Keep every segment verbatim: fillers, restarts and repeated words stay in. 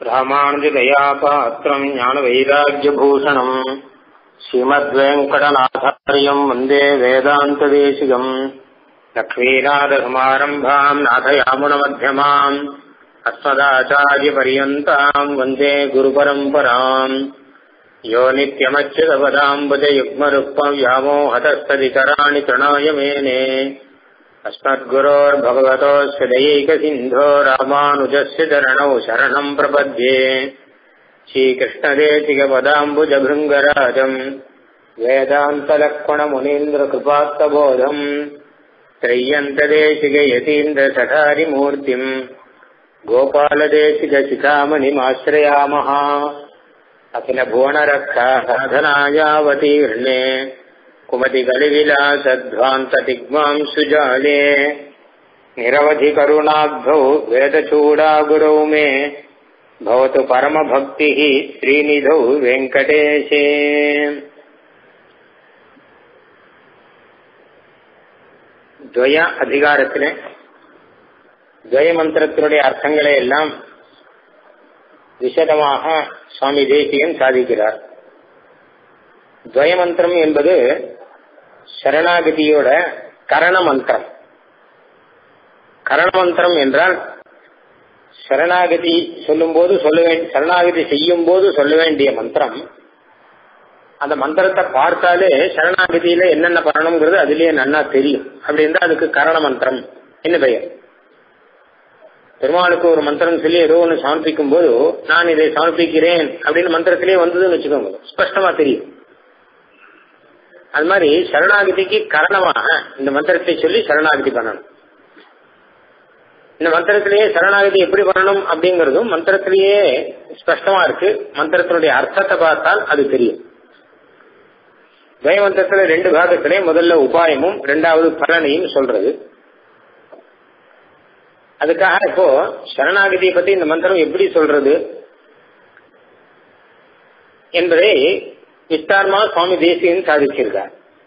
ராமானுஜதயாபாத்திரம் ஞானவைராக்யபூஷணம் ஸ்ரீமத்வேங்கடநாதார்யம் வந்தே வேதாந்ததேசிகம் லக்ஷ்மீநாதசமாரம்பாம் நாதயாமுனமத்தியமாம் அஸ்மதாச்சாரியபர்யந்தாம் வந்தே குருபரம்பராம் யோ நித்யமच्युतपदाम्बुजयुग्मरुक्मं व्यामोहतस्तदितराणि तृणाय मेने अस्मद्गुरोर्भगवतोऽस्य दयैकसिन्धो रामानुजस्य चरणौ शरणं प्रपद्ये श्रीकृष्णदेशिकपदाम्बुजभृङ्गराजम् वेदान्तलक्ष्मणमुनीन्द्रकृपात्तबोधम् त्रय्यन्तदेशिकयतीन्द्रसठारिमूर्तिम् गोपालदेशिकशिखामणिमाश्रयामः अखिलभुवनरक्षा साधनायावतीर्णे कुमतिकलिविलासध्वान्तदिग्मां सुजाले निरवधिकरुणाब्धौ वेदचूडागुरौ मे भवतु परमभक्तिः श्रीनिधौ वेङ्कटेशे। द्वय अधिकारத்திலே द्वय மந்திரத்தினுடைய அர்த்தங்களை எல்லாம் விசதமாக சுவாமி தேசிகன் சாதிக்கிறார். துவய மந்திரம் என்பது சரணாகதியோட கரண மந்திரம். கரண மந்திரம் என்றால் சரணாகதி சொல்லும் போது சொல்ல வேண்டிய சரணாகதி செய்யும் போது சொல்ல வேண்டிய மந்திரம். அந்த மந்திரத்தை பார்த்தாலே சரணாகதியில என்னென்ன பண்ணணுங்கிறது அதுலயே நன்னா தெரியும். அப்படி இருந்தா அதுக்கு கரண மந்திரம் என்ன பெயர். பெருமாளுக்கு ஒரு மந்திரம் சொல்லி ஏதோ ஒன்று சமர்ப்பிக்கும் போது நான் இதை சமர்ப்பிக்கிறேன் அப்படின்னு மந்திரத்திலே வந்ததுன்னு வச்சுக்கோங்க, ஸ்பஷ்டமா தெரியும். அது மாதிரி சரணாகதிக்கு காரணமாக இந்த மந்திரத்தை சொல்லி சரணாகதி பண்ணணும். இந்த மந்திரத்திலேயே சரணாகதி எப்படி பண்ணணும் அப்படிங்கறதும் மந்திரத்திலேயே ஸ்பஷ்டமா இருக்கு. மந்திரத்தினுடைய அர்த்தத்தை பார்த்தால் அது தெரியும். துவய மந்திரத்துல ரெண்டு பாகத்திலே முதல்ல உபாயமும் இரண்டாவது பலனையும் சொல்றது. அதுக்காக இப்போ சரணாகதியை பத்தி இந்த மந்திரம் எப்படி சொல்றது என்பதை விஸ்தாரமா சுவாமி தேசிகன் சாதிச்சிருக்கார்.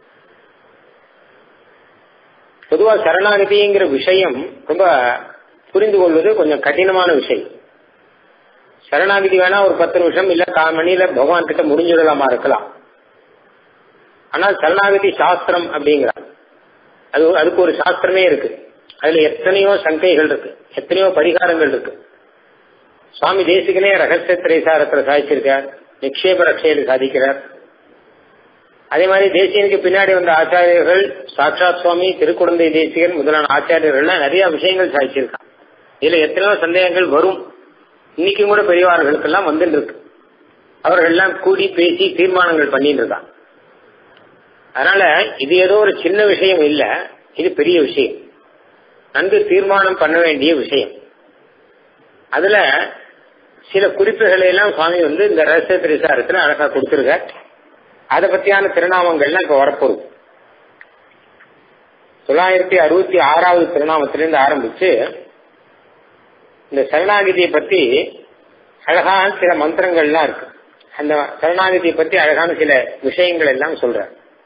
பொதுவா சரணாகதிங்கிற விஷயம் ரொம்ப புரிந்து கொள்வது கொஞ்சம் கடினமான விஷயம். சரணாகதி வேணா ஒரு பத்து நிமிஷம் இல்ல கால் மணியில பகவான் கிட்ட முடிஞ்சிடலாமா இருக்கலாம். ஆனால் சரணாகதி சாஸ்திரம் அப்படிங்கிறார். அது அதுக்கு ஒரு சாஸ்திரமே இருக்கு. அதுல எத்தனையோ சங்கைகள் இருக்கு, எத்தனையோ பரிகாரங்கள் இருக்கு. சுவாமி தேசிகனே ரகசிய திரைசாரத்துல சாதிச்சிருக்கார், நிக்ஷேப ரட்சையில சாதிக்கிறார். அதே மாதிரி தேசிகனுக்கு பின்னாடி வந்த ஆச்சாரியர்கள் சாட்சாத் சுவாமி திருக்குழந்தை தேசிகன் முதலான ஆச்சாரியர்கள்லாம் நிறைய விஷயங்கள் சாதிச்சிருக்காங்க. இதுல எத்தனையோ சந்தேகங்கள் வரும். இன்னைக்கும் கூட பெரியவார்களுக்கெல்லாம் வந்துட்டு இருக்கு. அவர்கள் எல்லாம் கூடி பேசி தீர்மானங்கள் பண்ணிட்டு இருக்காங்க. அதனால இது ஏதோ ஒரு சின்ன விஷயம் இல்ல, இது பெரிய விஷயம், நன்கு தீர்மானம் பண்ண வேண்டிய விஷயம். அதுல சில குறிப்புகளை எல்லாம் சுவாமி வந்து இந்த ரகசிய திரைசாரத்துல அழகா கொடுத்திருக்க. அதை பத்தியான திருநாமங்கள்லாம் இப்ப வரப்போகுது. தொள்ளாயிரத்தி அறுபத்தி ஆறாவது திருநாமத்திலிருந்து ஆரம்பிச்சு இந்த சரணாகதியை பத்தி அழகான சில மந்திரங்கள்லாம் இருக்கு. அந்த சரணாகதியை பத்தி அழகான சில விஷயங்கள் எல்லாம் சொல்ற.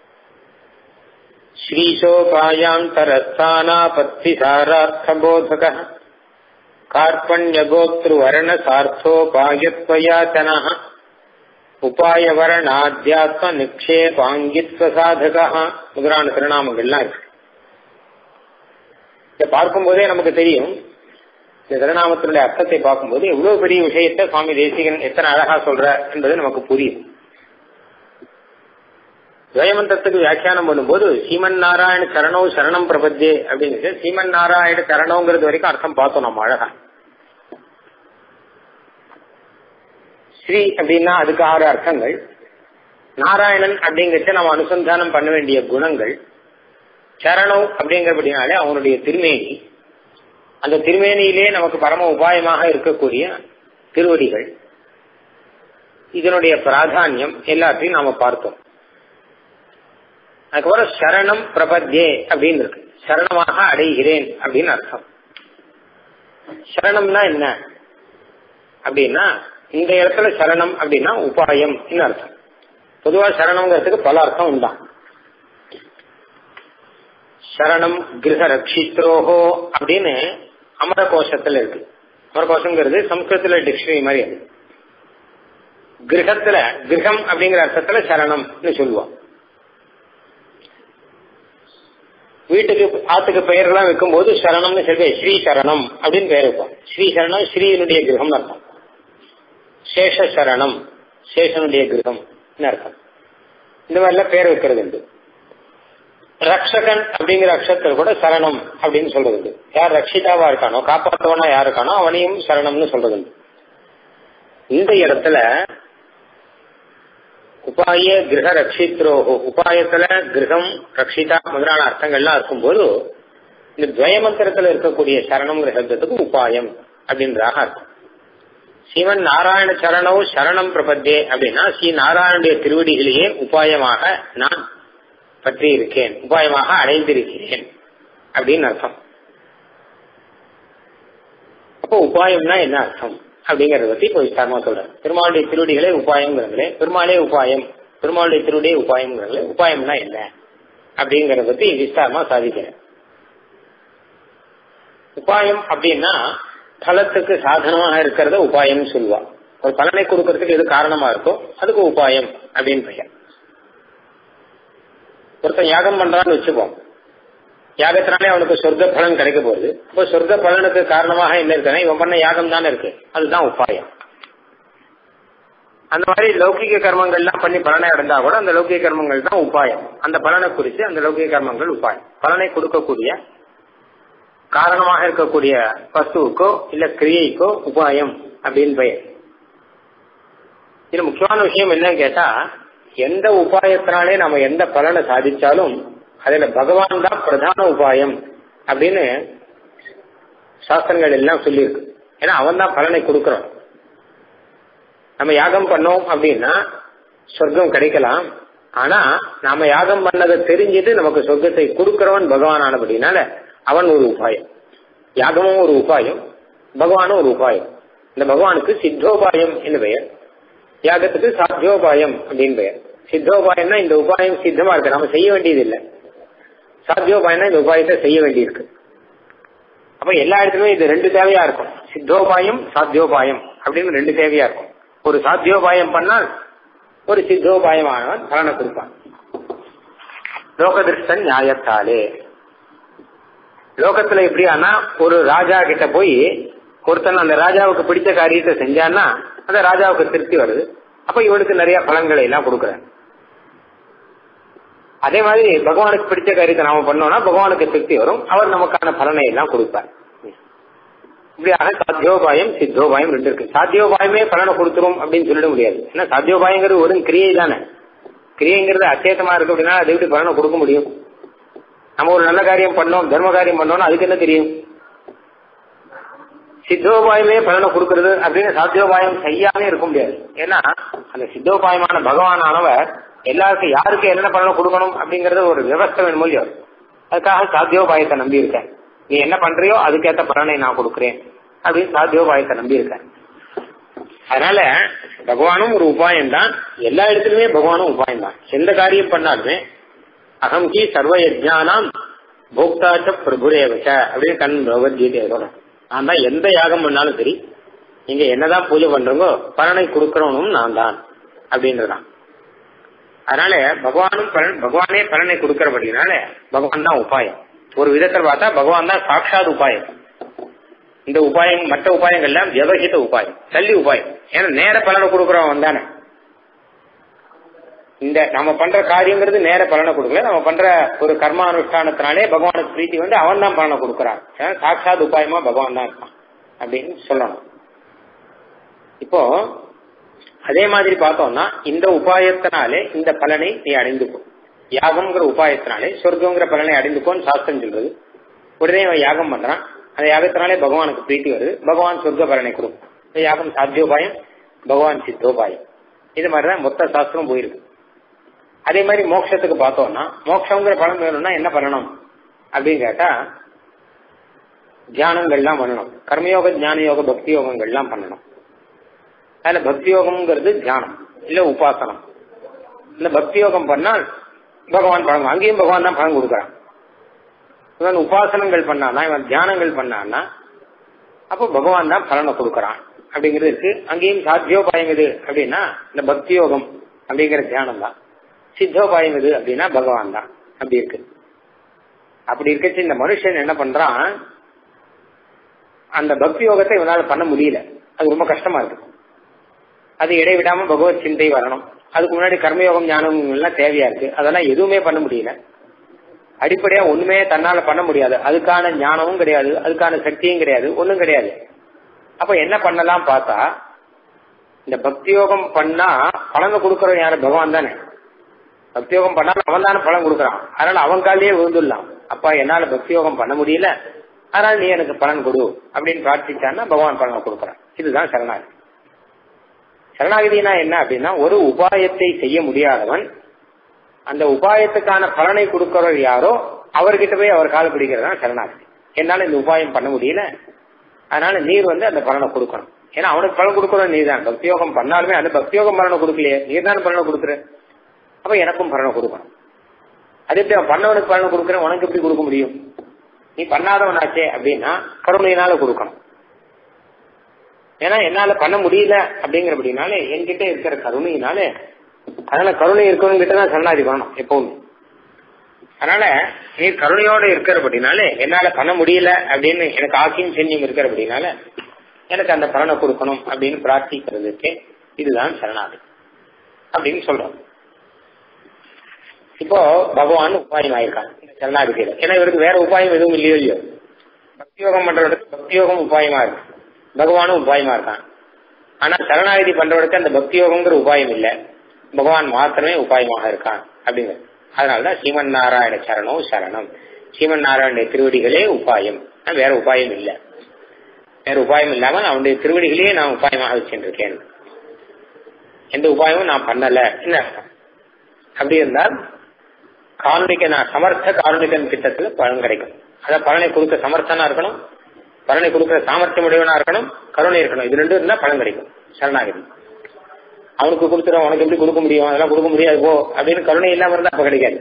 ஸ்ரீசோபாயாந்தரஸ்தானாபத்தி சாரார்த்தபோதக கார்பண்யகோத்ருவர்ண சார்த்தோபாயத்வயாச்சன உபாயவரணாத்யாத்ம நிக்ஷேபாங்கித்வ சாதக முதலான திருநாமங்கள்லாம் இருக்கு. இதை பார்க்கும் போதே நமக்கு தெரியும், இந்த திருநாமத்தினுடைய அர்த்தத்தை பார்க்கும்போது எவ்வளவு பெரிய விஷயத்தை சுவாமி தேசிகன் எத்தனை அழகா சொல்ற என்பது நமக்கு புரியும். துவயமந்திரத்துக்கு வியாக்கியானம் பண்ணும்போது சீமன் நாராயண சரணோ சரணம் பிரபத்தியே அப்படின்னு சீமன் நாராயண சரணோங்கிறது வரைக்கும் அர்த்தம் பார்த்தோம் நம்ம அழகா. ஸ்ரீ அப்படின்னா அதுக்கு ஆறு அர்த்தங்கள். நாராயணன் அப்படிங்கிறத நம்ம அனுசந்தானம் பண்ண வேண்டிய குணங்கள். சரணம் அப்படிங்கிறபடினாலே அவனுடைய திருமேனி, அந்த திருமேனியிலே நமக்கு பரம உபாயமாக இருக்கக்கூடிய திருவடிகள், இதனுடைய பிராதானியம் எல்லாத்தையும் நாம பார்த்தோம். அதுக்கப்புறம் சரணம் பிரபத்யே அப்படின்னு இருக்கு, சரணமாக அடைகிறேன் அப்படின்னு அர்த்தம். சரணம்னா என்ன அப்படின்னா இந்த இடத்துல சரணம் அப்படின்னா உபாயம் அர்த்தம். பொதுவா சரணம்ங்கிறதுக்கு பல அர்த்தம் உண்டா. சரணம் கிரக ரட்சித்ரோஹோ அப்படின்னு அமர கோஷத்துல இருக்கு. அமரகோஷங்கிறது சம்ஸ்கிருதத்துல டிக்ஷனரி மாதிரி. அது கிரகத்துல கிரகம் அப்படிங்கிற அர்த்தத்துல சரணம்னு சொல்லுவோம். வீட்டுக்கு ஆத்துக்கு பெயர்கள்லாம் வைக்கும் போது சரணம்னு சொல்லி ஸ்ரீ சரணம் அப்படின்னு பெயர் வைப்போம். ஸ்ரீ சரணம் ஸ்ரீனுடைய கிரகம் அர்த்தம். சேஷ சரணம் சேஷனுடைய கிரகம் அர்த்தம். இந்த மாதிரிலாம் பேர் வைக்கிறது உண்டு. ரக்ஷகன் அப்படிங்கிற அக்ஷரத்தில் கூட சரணம் அப்படின்னு சொல்றது உண்டு. யார் ரட்சிதாவா இருக்கானோ காப்பாற்றவனா யார் இருக்கானோ அவனையும் சரணம்னு சொல்றது உண்டு. இந்த இடத்துல உபாய கிரக ரட்சித்ரோஹோ உபாயத்துல கிரகம் ரட்சிதா முதலான அர்த்தங்கள்லாம் இருக்கும்போது இந்த துவயமந்திரத்துல இருக்கக்கூடிய சரணம்ங்கிற சப்தத்துக்கு உபாயம் அப்படின்றதாக அர்த்தம். சிவன் நாராயண சரணோ சரணம் பிரபத்தே அப்படின்னா ஸ்ரீ நாராயணுடைய திருவடிகளையே உபாயமாக நான் பற்றி இருக்கேன், உபாயமாக அடைந்திருக்கிறேன் அப்படின்னு அர்த்தம். அப்போ உபாயம்னா என்ன அர்த்தம் அப்படிங்கறத பத்தி இப்போ விஸ்தாரமா சொல்றேன். பெருமாளுடைய திருவடிகளே உபாயம்ங்கிறங்களே பெருமாளே உபாயம், பெருமாளுடைய திருவடியே உபாயம்ங்கிறங்களே உபாயம்னா என்ன அப்படிங்கறத பத்தி விஸ்தாரமா சாதிக்கிறேன். உபாயம் அப்படின்னா பலத்துக்கு சாதனமாக இருக்கிறத உபாயம் சொல்லுவா. ஒரு பலனை கொடுக்கறதுக்கு எது காரணமா இருக்கோ அதுக்கு உபாயம் அப்படின்னு பெயர். ஒருத்தன் யாகம் பண்றான்னு வச்சுப்போம். யாகத்தினாலே அவனுக்கு சொர்க்க பலன் கிடைக்க போகுது. இப்போ சொர்க்க பலனுக்கு காரணமாக என்ன இருக்குன்னா இவன் பண்ண யாகம் தானே இருக்கு, அதுதான் உபாயம். அந்த மாதிரி லௌகிக கர்மங்கள்லாம் பண்ணி பலனை அடைந்தா கூட அந்த லௌகிக கர்மங்கள் தான் உபாயம். அந்த பலனை குறித்து அந்த லௌகிக கர்மங்கள் உபாயம். பலனை கொடுக்கக்கூடிய காரணமாக இருக்கக்கூடிய வஸ்துவுக்கோ இல்ல கிரியைக்கோ உபாயம் அப்படின்னு பெயர். இதுல முக்கியமான விஷயம் என்னன்னு கேட்டா எந்த உபாயத்தினாலே நம்ம எந்த பலனை சாதிச்சாலும் அதுல பகவான் தான் பிரதான உபாயம் அப்படின்னு சாஸ்திரங்கள் எல்லாம் சொல்லியிருக்கு. ஏன்னா அவன் தான் பலனை கொடுக்கறான். நம்ம யாகம் பண்ணோம் அப்படின்னா சொர்க்கம் கிடைக்கலாம். ஆனா நாம யாகம் பண்ணதை தெரிஞ்சுட்டு நமக்கு சொர்க்கத்தை கொடுக்கிறவன் பகவான் ஆனபடினால அவன் ஒரு உபாயம். யாகமும் ஒரு உபாயம், பகவானும் ஒரு உபாயம். இந்த பகவானுக்கு சித்தோபாயம் என்று பெயர், யாகத்துக்கு சாத்தியோபாயம் அப்படின்னு பெயர். சித்தோபாயம்னா இந்த உபாயம் சித்தமா இருக்கு, நம்ம செய்ய வேண்டியது இல்லை. சாத்தியோபாயம்னா இந்த உபாயத்தை செய்ய வேண்டியிருக்கு. அப்ப எல்லா இடத்துலயும் இது ரெண்டு தேவையா இருக்கும். சித்தோபாயம் சாத்தியோபாயம் அப்படின்னு ரெண்டு தேவையா இருக்கும். ஒரு சாத்தியோபாயம் பண்ணால் ஒரு சித்தோபாயமானவன் பலனை கொடுப்பான். லோகதிருஷ்டன் நியாயத்தாலே லோகத்துல எப்படி ஆனா ஒரு ராஜா கிட்ட போய் ஒருத்தன் அந்த ராஜாவுக்கு பிடிச்ச காரியத்தை செஞ்சான்னா அந்த ராஜாவுக்கு திருப்தி வருது. அப்ப இவனுக்கு நிறைய பலன்களை எல்லாம் கொடுக்குறாங்க. அதே மாதிரி பகவானுக்கு பிடிச்ச காரியத்தை நாம பண்ணோம்னா பகவானுக்கு திருப்தி வரும், அவர் நமக்கான பலனை எல்லாம் கொடுப்பார். இப்படியாக சாத்தியோபாயம் சித்தோபாயம் ரெண்டு இருக்கு. சாத்தியோபாயமே பலனை கொடுத்துரும் அப்படின்னு சொல்லிட முடியாது. ஏன்னா சாத்தியோபாயங்கிறது ஒரு கிரியை தானே. கிரியைங்கிறது அச்சேதமா இருக்கு அப்படின்னா அதை எப்படி பலனை கொடுக்க முடியும்? நம்ம ஒரு நல்ல காரியம் பண்ணோம், தர்ம காரியம் பண்ணோம்னா அதுக்கு என்ன தெரியும்? சித்தோபாயமே பலனை கொடுக்கறது அப்படின்னு சாத்தியோபாயம் செய்யாமே இருக்க முடியாது. ஏன்னா அந்த சித்தோபாயமான பகவானானவர் எல்லாருக்கும் யாருக்கு என்னென்ன பலனை கொடுக்கணும் அப்படிங்கறது ஒரு விவஸ்தை வேணும் இல்லையோ. அதுக்காக சாத்தியோபாயத்தை நம்பி இருக்கேன். நீ என்ன பண்றியோ அதுக்கேற்ற பலனை நான் கொடுக்குறேன் அப்படின்னு சாத்தியோபாயத்தை நம்பி இருக்கேன். அதனால பகவானும் ஒரு உபாயம் தான். எல்லா இடத்துலயுமே பகவானும் உபாயம் தான். எந்த காரியம் பண்ணாலுமே அகம் கி சர்வ யஜ்ஞானாம் போக்தாச்ச பிரபுரேவச்ச அப்படின்னு கண் பகவத்கீதை சொல்றேன். நான் தான் எந்த யாகம் பண்ணாலும் சரி, நீங்க என்னதான் பூஜை பண்றீங்கோ பலனை கொடுக்கறவனும் நான் தான் அப்படின்றதான். அதனால பகவானும் பலன் பகவானே பலனை கொடுக்கறபடினால பகவான் தான் உபாயம். ஒரு விதத்தில் பார்த்தா பகவான் தான் சாட்சாத் உபாயம். இந்த உபாயம் மற்ற உபாயங்கள்லாம் விவகித உபாயம், தள்ளி உபாயம். ஏன்னா நேர பலனை கொடுக்கறவன் தானே. இந்த நம்ம பண்ற காரியங்கிறது நேர பலனை கொடுக்கல, நம்ம பண்ற ஒரு கர்மானுஷ்டானத்தினாலே பகவானுக்கு பிரீத்தி வந்து அவன் தான் பலனை கொடுக்கறான். சாட்சாத் உபாயமா பகவான் தான் இருக்கான் அப்படின்னு சொல்லணும். இப்போ அதே மாதிரி பார்த்தோம்னா இந்த உபாயத்தினாலே இந்த பலனை நீ அடைந்துக்கும். யாகம்ங்கிற உபாயத்தினாலே சொர்க்கங்கிற பலனை அடைந்துக்கோன்னு சாஸ்திரம் சொல்றது. உடனே அவன் யாகம் பண்றான், அந்த யாகத்தினாலே பகவானுக்கு பிரீத்தி வருது, பகவான் சொர்க்க பலனை கொடுக்கும். இந்த யாகம் சாத்தியோபாயம், பகவான் சித்தோபாயம். இது மாதிரிதான் மொத்த சாஸ்திரம் போயிருக்கு. அதே மாதிரி மோட்சத்துக்கு பார்த்தோம்னா மோட்சங்கிற பலன் வேணும்னா என்ன பண்ணணும் அப்படின்னு கேட்டா தியானங்கள்லாம் பண்ணணும். கர்மயோக ஞான யோக பக்தி யோகங்கள்லாம் பண்ணணும். அதுல பக்தி யோகம்ங்கிறது தியானம் இல்ல உபாசனம். இந்த பக்தி யோகம் பண்ணால் பகவான் பலன், அங்கேயும் பகவான் தான் பலன் கொடுக்குறான். இவன் உபாசனங்கள் பண்ணானா இவன் தியானங்கள் பண்ணான்னா அப்போ பகவான் தான் பலனை கொடுக்கறான் அப்படிங்கிறது இருக்கு. அங்கேயும் சாத்தியோபாயம் எது அப்படின்னா இந்த பக்தி யோகம் அப்படிங்கிற தியானம் தான். சித்தோபாயம் எது அப்படின்னா பகவான் தான். அப்படி இருக்கு. அப்படி இருக்கச்சு இந்த மனுஷன் என்ன பண்றான், அந்த பக்தி யோகத்தை இவனால பண்ண முடியல. அது ரொம்ப கஷ்டமா இருக்கு. அது இடைவிடாம பகவத் சிந்தை வரணும். அதுக்கு முன்னாடி கர்மயோகம் ஞானம் எல்லாம் தேவையா இருக்கு. அதெல்லாம் எதுவுமே பண்ண முடியல. அடிப்படையா ஒண்ணுமே தன்னால பண்ண முடியாது. அதுக்கான ஞானமும் கிடையாது, அதுக்கான சக்தியும் கிடையாது, ஒண்ணும் கிடையாது. அப்ப என்ன பண்ணலாம் பார்த்தா, இந்த பக்தி யோகம் பண்ணா பலனை கொடுக்கறவன் யாரு? பகவான் தானே. பக்தி யோகம் பண்ணாலும் அவன் தானே பலன் கொடுக்கறான். அதனால அவன் காலையே விழுந்துடலாம். அப்பா என்னால பக்தி யோகம் பண்ண முடியல, அதனால நீ எனக்கு பலன் கொடு அப்படின்னு பிரார்த்திச்சான்னா பகவான் பலனை கொடுக்கறான். இதுதான் சரணாகதி. சரணாகதினா என்ன அப்படின்னா, ஒரு உபாயத்தை செய்ய முடியாதவன் அந்த உபாயத்துக்கான பலனை கொடுக்கிறவர் யாரோ அவர்கிட்ட போய் அவர் கால பிடிக்கிறதா சரணாகதி. என்னால இந்த உபாயம் பண்ண முடியல, அதனால நீர் வந்து அந்த பலனை கொடுக்கணும். ஏன்னா அவனுக்கு பலன் கொடுக்கணும் நீ தான். பக்தியோகம் பண்ணாலுமே அந்த பக்தியோகம் பலனை கொடுக்கலையே, நீர் தானே பலனை கொடுக்குற. அப்ப எனக்கும் பலனை கொடுக்கணும். அது எப்படி அவன் பண்ணவனுக்கு பலனை கொடுக்குறேன், உனக்கு எப்படி கொடுக்க முடியும்? நீ பண்ணாதவனாச்சே அப்படின்னா கருணையினால கொடுக்கணும். ஏன்னா என்னால பண்ண முடியல அப்படிங்கிற அப்படின்னாலே என்கிட்ட இருக்கிற கருணையினாலே, அதனால கருணை இருக்கவங்க கிட்டதான் சரணாகதி பண்ணணும் எப்பவுமே. அதனால நீ கருணையோட இருக்கிறபடினாலே என்னால பண்ண முடியல அப்படின்னு எனக்கு ஆக்கியும் செஞ்சும் இருக்கிறபடினால எனக்கு அந்த பலனை கொடுக்கணும் அப்படின்னு பிரார்த்திக்கிறதுக்கு இதுதான் சரணாகதி அப்படின்னு சொல்றோம். இப்போ பகவான் உபாயம் ஆயிருக்காங்க சரணாகதியில. ஏன்னா இவருக்கு வேற உபாயம் எதுவும் இல்லையோ இல்லையோ. பக்தியோகம் பண்றவருக்கு பக்தியோகம் உபாயமா இருக்கு, பகவானும் உபாயமா இருக்கான். ஆனா சரணாகதி பண்றவருக்கு அந்த பக்தியோகங்கிற உபாயம் இல்ல, பகவான் மாத்திரமே உபாயமாக இருக்கான் அப்படிங்கிறது. அதனாலதான் ஸ்ரீமன் நாராயண சரணம் சரணம், ஸ்ரீமன் நாராயண திருவடிகளே உபாயம், வேற உபாயம் இல்ல. வேற உபாயம் இல்லாம அவனுடைய திருவடிகளையே நான் உபாயமாக வச்சுருக்கேன், எந்த உபாயமும் நான் பண்ணல என்ன அர்த்தம்? அப்படி இருந்தால் காரணிக்க நான் சமர்த்த காரணிகன் திட்டத்துல பலன் கிடைக்கும். அதான் பலனை கொடுக்க சமர்த்தனா இருக்கணும், பலனை கொடுக்கிற சாமர்த்தியம் உடையவனா இருக்கணும், கருணை இருக்கணும். இது ரெண்டும் இருந்தா பலன் கிடைக்கும். சரணாகதி அவனுக்கு கொடுத்துரும், உனக்கு எப்படி கொடுக்க முடியும், அதெல்லாம் கொடுக்க முடியாது போ அப்படின்னு கருணை இல்லாம இருந்தா அப்ப கிடைக்காது.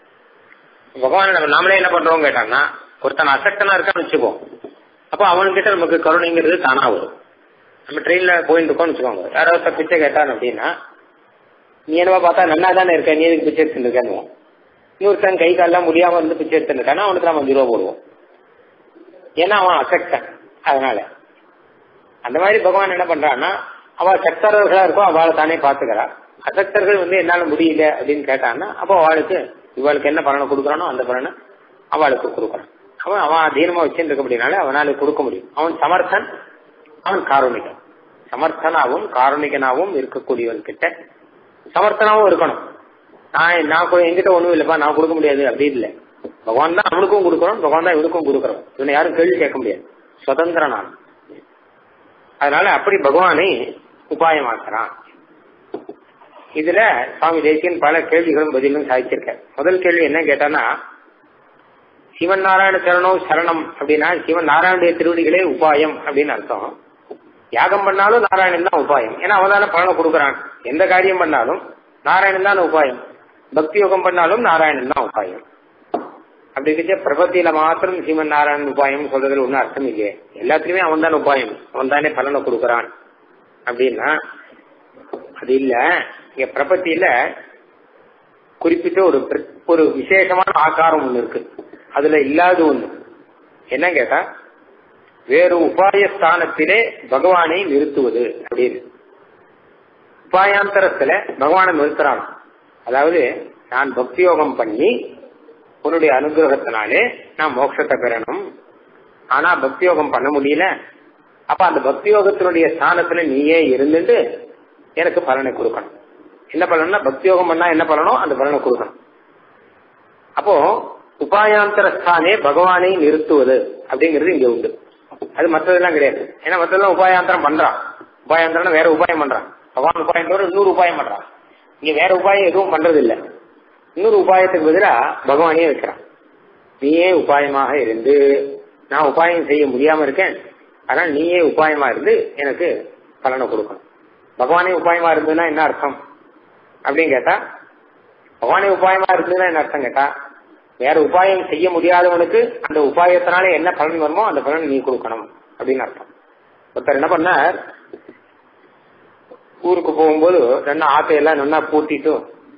பகவான் நம்ம நாமளே என்ன பண்றோம் கேட்டாங்கன்னா, ஒருத்தன் அசக்தனா இருக்கான்னு வச்சுப்போம். அப்ப அவன்கிட்ட நமக்கு கருணைங்கிறது தானா வரும். நம்ம ட்ரெயின்ல போயிட்டு இருக்கோம்னு வச்சுக்கோங்க, யாராவது பிச்சை கேட்டான் அப்படின்னா, நீ என்னவா பார்த்தா நல்லா தானே இருக்க, நீ எதுக்கு பிச்சை எடுத்துட்டு இருக்கான்னு. இன்னொருத்தன் கை காலெல்லாம் முடியாம வந்து பிச்சை எடுத்துட்டு இருக்கானா அவனுக்கு நம்ம அஞ்சு ரூபா போடுவோம். ஏன்னா அவன் அசக்தன். அதனால அந்த மாதிரி பகவான் என்ன பண்றான்னா, அவ சக்தர்களா இருக்கோ அவளை தானே பாத்துக்கிறா. அசக்தர்கள் வந்து என்னால முடியல அப்படின்னு கேட்டான்னா அப்போ அவளுக்கு இவளுக்கு என்ன பலனை கொடுக்கறானோ அந்த பலனை அவளுக்கு கொடுக்கறான். அவன் அவன் அதீனமா வச்சுட்டு இருக்க அப்படின்னால அவனால கொடுக்க முடியும். அவன் சமர்த்தன், அவன் காரணிகன். சமர்த்தனாவும் காரணிகனாவும் இருக்கக்கூடியவன் கிட்ட சமர்த்தனாவும் இருக்கணும். நான் நான் என்கிட்ட ஒண்ணும் இல்லப்பா நான் கொடுக்க முடியாது அப்படி இல்லை. பகவான் தான் அவனுக்கும் கொடுக்கணும், பகவான் தான் இவனுக்கும் கொடுக்கறோம். இவனை யாரும் கேள்வி கேட்க முடியாது, சுதந்திரனான். அதனால அப்படி பகவானை உபாயமாக்குறான். இதுல சுவாமி தேசியன் பல கேள்விகளும் பதிலும் சாதிச்சிருக்க. முதல் கேள்வி என்ன கேட்டானா, சிவன் நாராயண சரணம் சரணம் அப்படின்னா சிவன் நாராயணுடைய திருவடிகளே உபாயம் அப்படின்னு அர்த்தம். யாகம் பண்ணாலும் நாராயணன் தான் உபாயம், ஏன்னா அவதான பலனை கொடுக்கறான். எந்த காரியம் பண்ணாலும் நாராயணன் தான் உபாயம், பக்தி யோகம் பண்ணாலும் நாராயணன் தான் உபாயம். அப்படி இருக்க பிரபத்தியில மாத்திரம் சிவன் நாராயணன் உபாயம் சொல்றதுல ஒன்னும் அர்த்தம் இல்லையே. எல்லாத்துக்குமே அவன் தான் உபாயம், அவன் தானே பலனை கொடுக்கறான் அப்படின்னா அது இல்ல. இங்க பிரபத்தியில குறிப்பிட்ட ஒரு ஒரு விசேஷமான ஆகாரம் ஒண்ணு இருக்கு, அதுல இல்லாத ஒண்ணு என்ன கேட்டா, வேறு உபாய ஸ்தானத்திலே பகவானை நிறுத்துவது அப்படின்னு. உபாயாந்தரத்துல பகவானை நிறுத்துறான். அதாவது நான் பக்தி யோகம் பண்ணி உன்னுடைய அனுகிரகத்தினாலே நான் மோட்சத்தை பெறணும், ஆனா பக்தி யோகம் பண்ண முடியல. அப்ப அந்த பக்தி யோகத்தினுடைய ஸ்தானத்துல நீயே இருந்துட்டு எனக்கு பலனை கொடுக்கணும். என்ன பலன்னா பக்தி யோகம் பண்ணா என்ன பலனோ அந்த பலனை கொடுக்கணும். அப்போ உபாயாந்தர ஸ்தானே பகவானை நிறுத்துவது அப்படிங்கிறது இங்க உண்டு. அது மற்றதெல்லாம் கிடையாது. ஏன்னா மற்றதெல்லாம் உபாயாந்தரம் பண்றான். உபாயாந்தரம் வேற உபாயம் பண்றான். பகவான் உபாயம் தவிர இன்னொரு உபாயம் பண்றான். இங்க வேற உபாயம் எதுவும் பண்றது இல்லை. இன்னொரு உபாயத்துக்கு பதிலா பகவானே வைக்கிறான். நீயே உபாயமாக இருந்து, நான் உபாயம் செய்ய முடியாம இருக்கேன், அதனால நீயே உபாயமா இருந்து எனக்கு பலனை கொடுக்கணும். பகவானே உபாயமா இருந்ததுன்னா என்ன அர்த்தம் அப்படின்னு கேட்டா, பகவானே உபாயமா இருந்ததுன்னா என்ன அர்த்தம் கேட்டா, வேற உபாயம் செய்ய முடியாதவனுக்கு அந்த உபாயத்தினால என்ன பலன் வருமோ அந்த பலன் நீ கொடுக்கணும் அப்படின்னு அர்த்தம். ஒருத்தர் என்ன பண்ணார், ஊருக்கு போகும்போது ரெண்டு ஆத்தையெல்லாம் நல்லா பூட்டிட்டு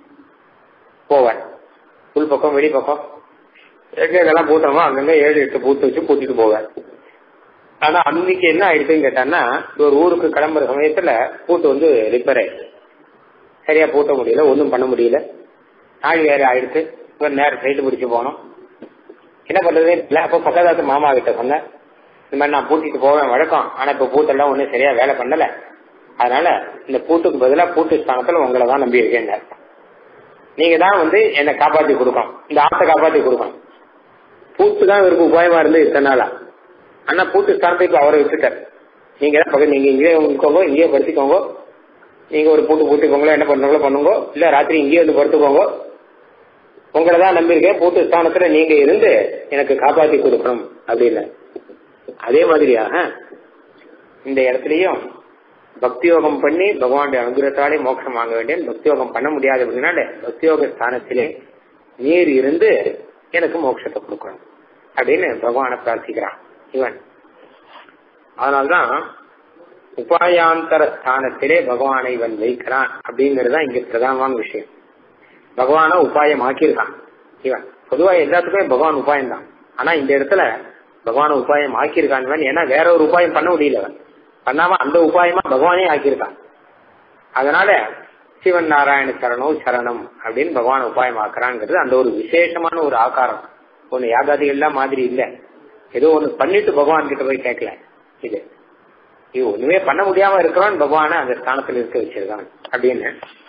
போவார். உள் பக்கம் வெளி பக்கம் எங்கெல்லாம் பூட்டோமோ அங்கங்க ஏழு எட்டு பூத்து வச்சு பூட்டிட்டு போவார். ஆனா அன்னைக்கு என்ன ஆயிடுச்சுன்னு கேட்டான்னா, ஒரு ஊருக்கு கிளம்புற சமயத்துல பூட்டு வந்து ரிப்பேர் ஆயிடுச்சு. சரியா பூட்ட முடியல, ஒன்றும் பண்ண முடியல. நாள் வேற ஆயிடுச்சு. இவர் நேரம் சைட்டு பிடிச்சு போனோம். என்ன பண்றது இல்லை. அப்போ பக்கத்தாத்து மாமா கிட்ட சொன்னேன், இந்த மாதிரி நான் பூட்டிட்டு போவேன் வழக்கம், ஆனா இப்ப பூட்டெல்லாம் ஒன்றும் சரியா வேலை பண்ணல, அதனால இந்த பூட்டுக்கு பதிலாக பூட்டு ஸ்தானத்துல உங்களை தான் நம்பி இருக்கேன். நீங்க தான் வந்து என்னை காப்பாற்றி கொடுக்கணும், இந்த ஆட்டை காப்பாற்றி கொடுக்கணும். பூத்து தான் இவருக்கு உபாயமா இருந்து இத்தனை நாளா. ஆனா பூட்டு ஸ்தானத்துக்கு அவரை விட்டுட்டார். நீங்க தான் பக்கம், நீங்க இங்கேயே இருக்கோங்க, இங்கேயே படுத்திக்கோங்க, நீங்க ஒரு பூட்டு பூட்டிக்கோங்களோ என்ன பண்ணுங்களோ பண்ணுங்க, இல்ல ராத்திரி இங்கேயே வந்து படுத்துக்கோங்க, உங்களை தான் நம்பியிருக்கேன், பூட்டு ஸ்தானத்துல நீங்க இருந்து எனக்கு காப்பாற்றி கொடுக்கணும் அப்படின்னு. அதே மாதிரியாக இந்த இடத்துலயும் பக்தியோகம் பண்ணி பகவானுடைய அனுகிரகத்தாலே மோட்சம் வாங்க வேண்டியன். பக்தியோகம் பண்ண முடியாது அப்படின்னால பக்தியோக ஸ்தானத்திலே நீர் இருந்து எனக்கு மோட்சத்தை கொடுக்கணும் அப்படின்னு பகவானை பிரார்த்திக்கிறான் இவன். அதனால்தான் உபாயாந்தர ஸ்தானத்திலே பகவானை இவன் வைக்கிறான் அப்படிங்கறதுதான் இங்க பிரதானமான விஷயம். பகவான உபாயம் ஆக்கியிருக்கான் இவன். பொதுவா எல்லாத்துக்குமே பகவான் உபாயம் தான். ஆனா இந்த இடத்துல பகவான உபாயம் ஆக்கியிருக்கான் இவன். ஏன்னா வேற ஒரு உபாயம் பண்ண முடியல, அவன் பண்ணாம அந்த உபாயமா பகவானே ஆக்கியிருக்கான். அதனால சிவன் நாராயண சரணோ சரணம் அப்படின்னு பகவான் உபாயம் ஆக்குறாங்கிறது அந்த ஒரு விசேஷமான ஒரு ஆகாரம். ஒண்ணு யாகாதிகள்லாம் மாதிரி இல்ல, ஏதோ ஒண்ணு பண்ணிட்டு பகவான் கிட்ட போய் கேட்கல. இது இது ஒண்ணுமே பண்ண முடியாம இருக்கிறவன் பகவான அந்த ஸ்தானத்துல இருக்க வச்சிருக்கான் அப்படின்னு.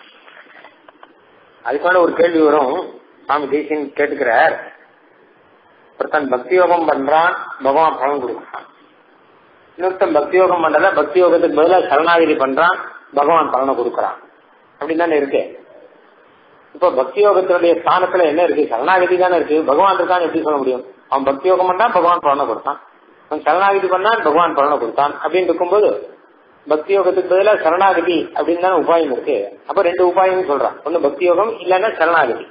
அதுக்கான ஒரு கேள்வி வரும். சுவாமி தேசியன் கேட்டுக்கிறார், ஒருத்தன் பக்தியோகம் பண்றான், பகவான் பலன் கொடுக்குறான். இன்னொருத்தன் பக்தியோகம் பண்றத பக்தியோகத்துக்கு பதிலாக சரணாகிதி பண்றான், பகவான் பலனை கொடுக்கறான். அப்படின்னு தானே இருக்கு. இப்ப பக்தியோகத்தினுடைய ஸ்தானத்துல என்ன இருக்கு? சரணாகிதி தானே இருக்கு. பகவான் இருக்கான்னு எப்படி சொல்ல முடியும்? அவன் பக்தியோகம் பண்ணான், பகவான் பலனை கொடுத்தான். அவன் சரணாகிதி பண்ணான், பகவான் பலனை கொடுத்தான். அப்படின்னு இருக்கும்போது பக்தியோகத்துக்கு பதிலாக சரணாகிதி அப்படின்னு தானே உபாயம் இருக்கு. அப்ப ரெண்டு உபாயம் சொல்றான். ஒண்ணு பக்தியோகம், இல்லைன்னா சரணாகிதி.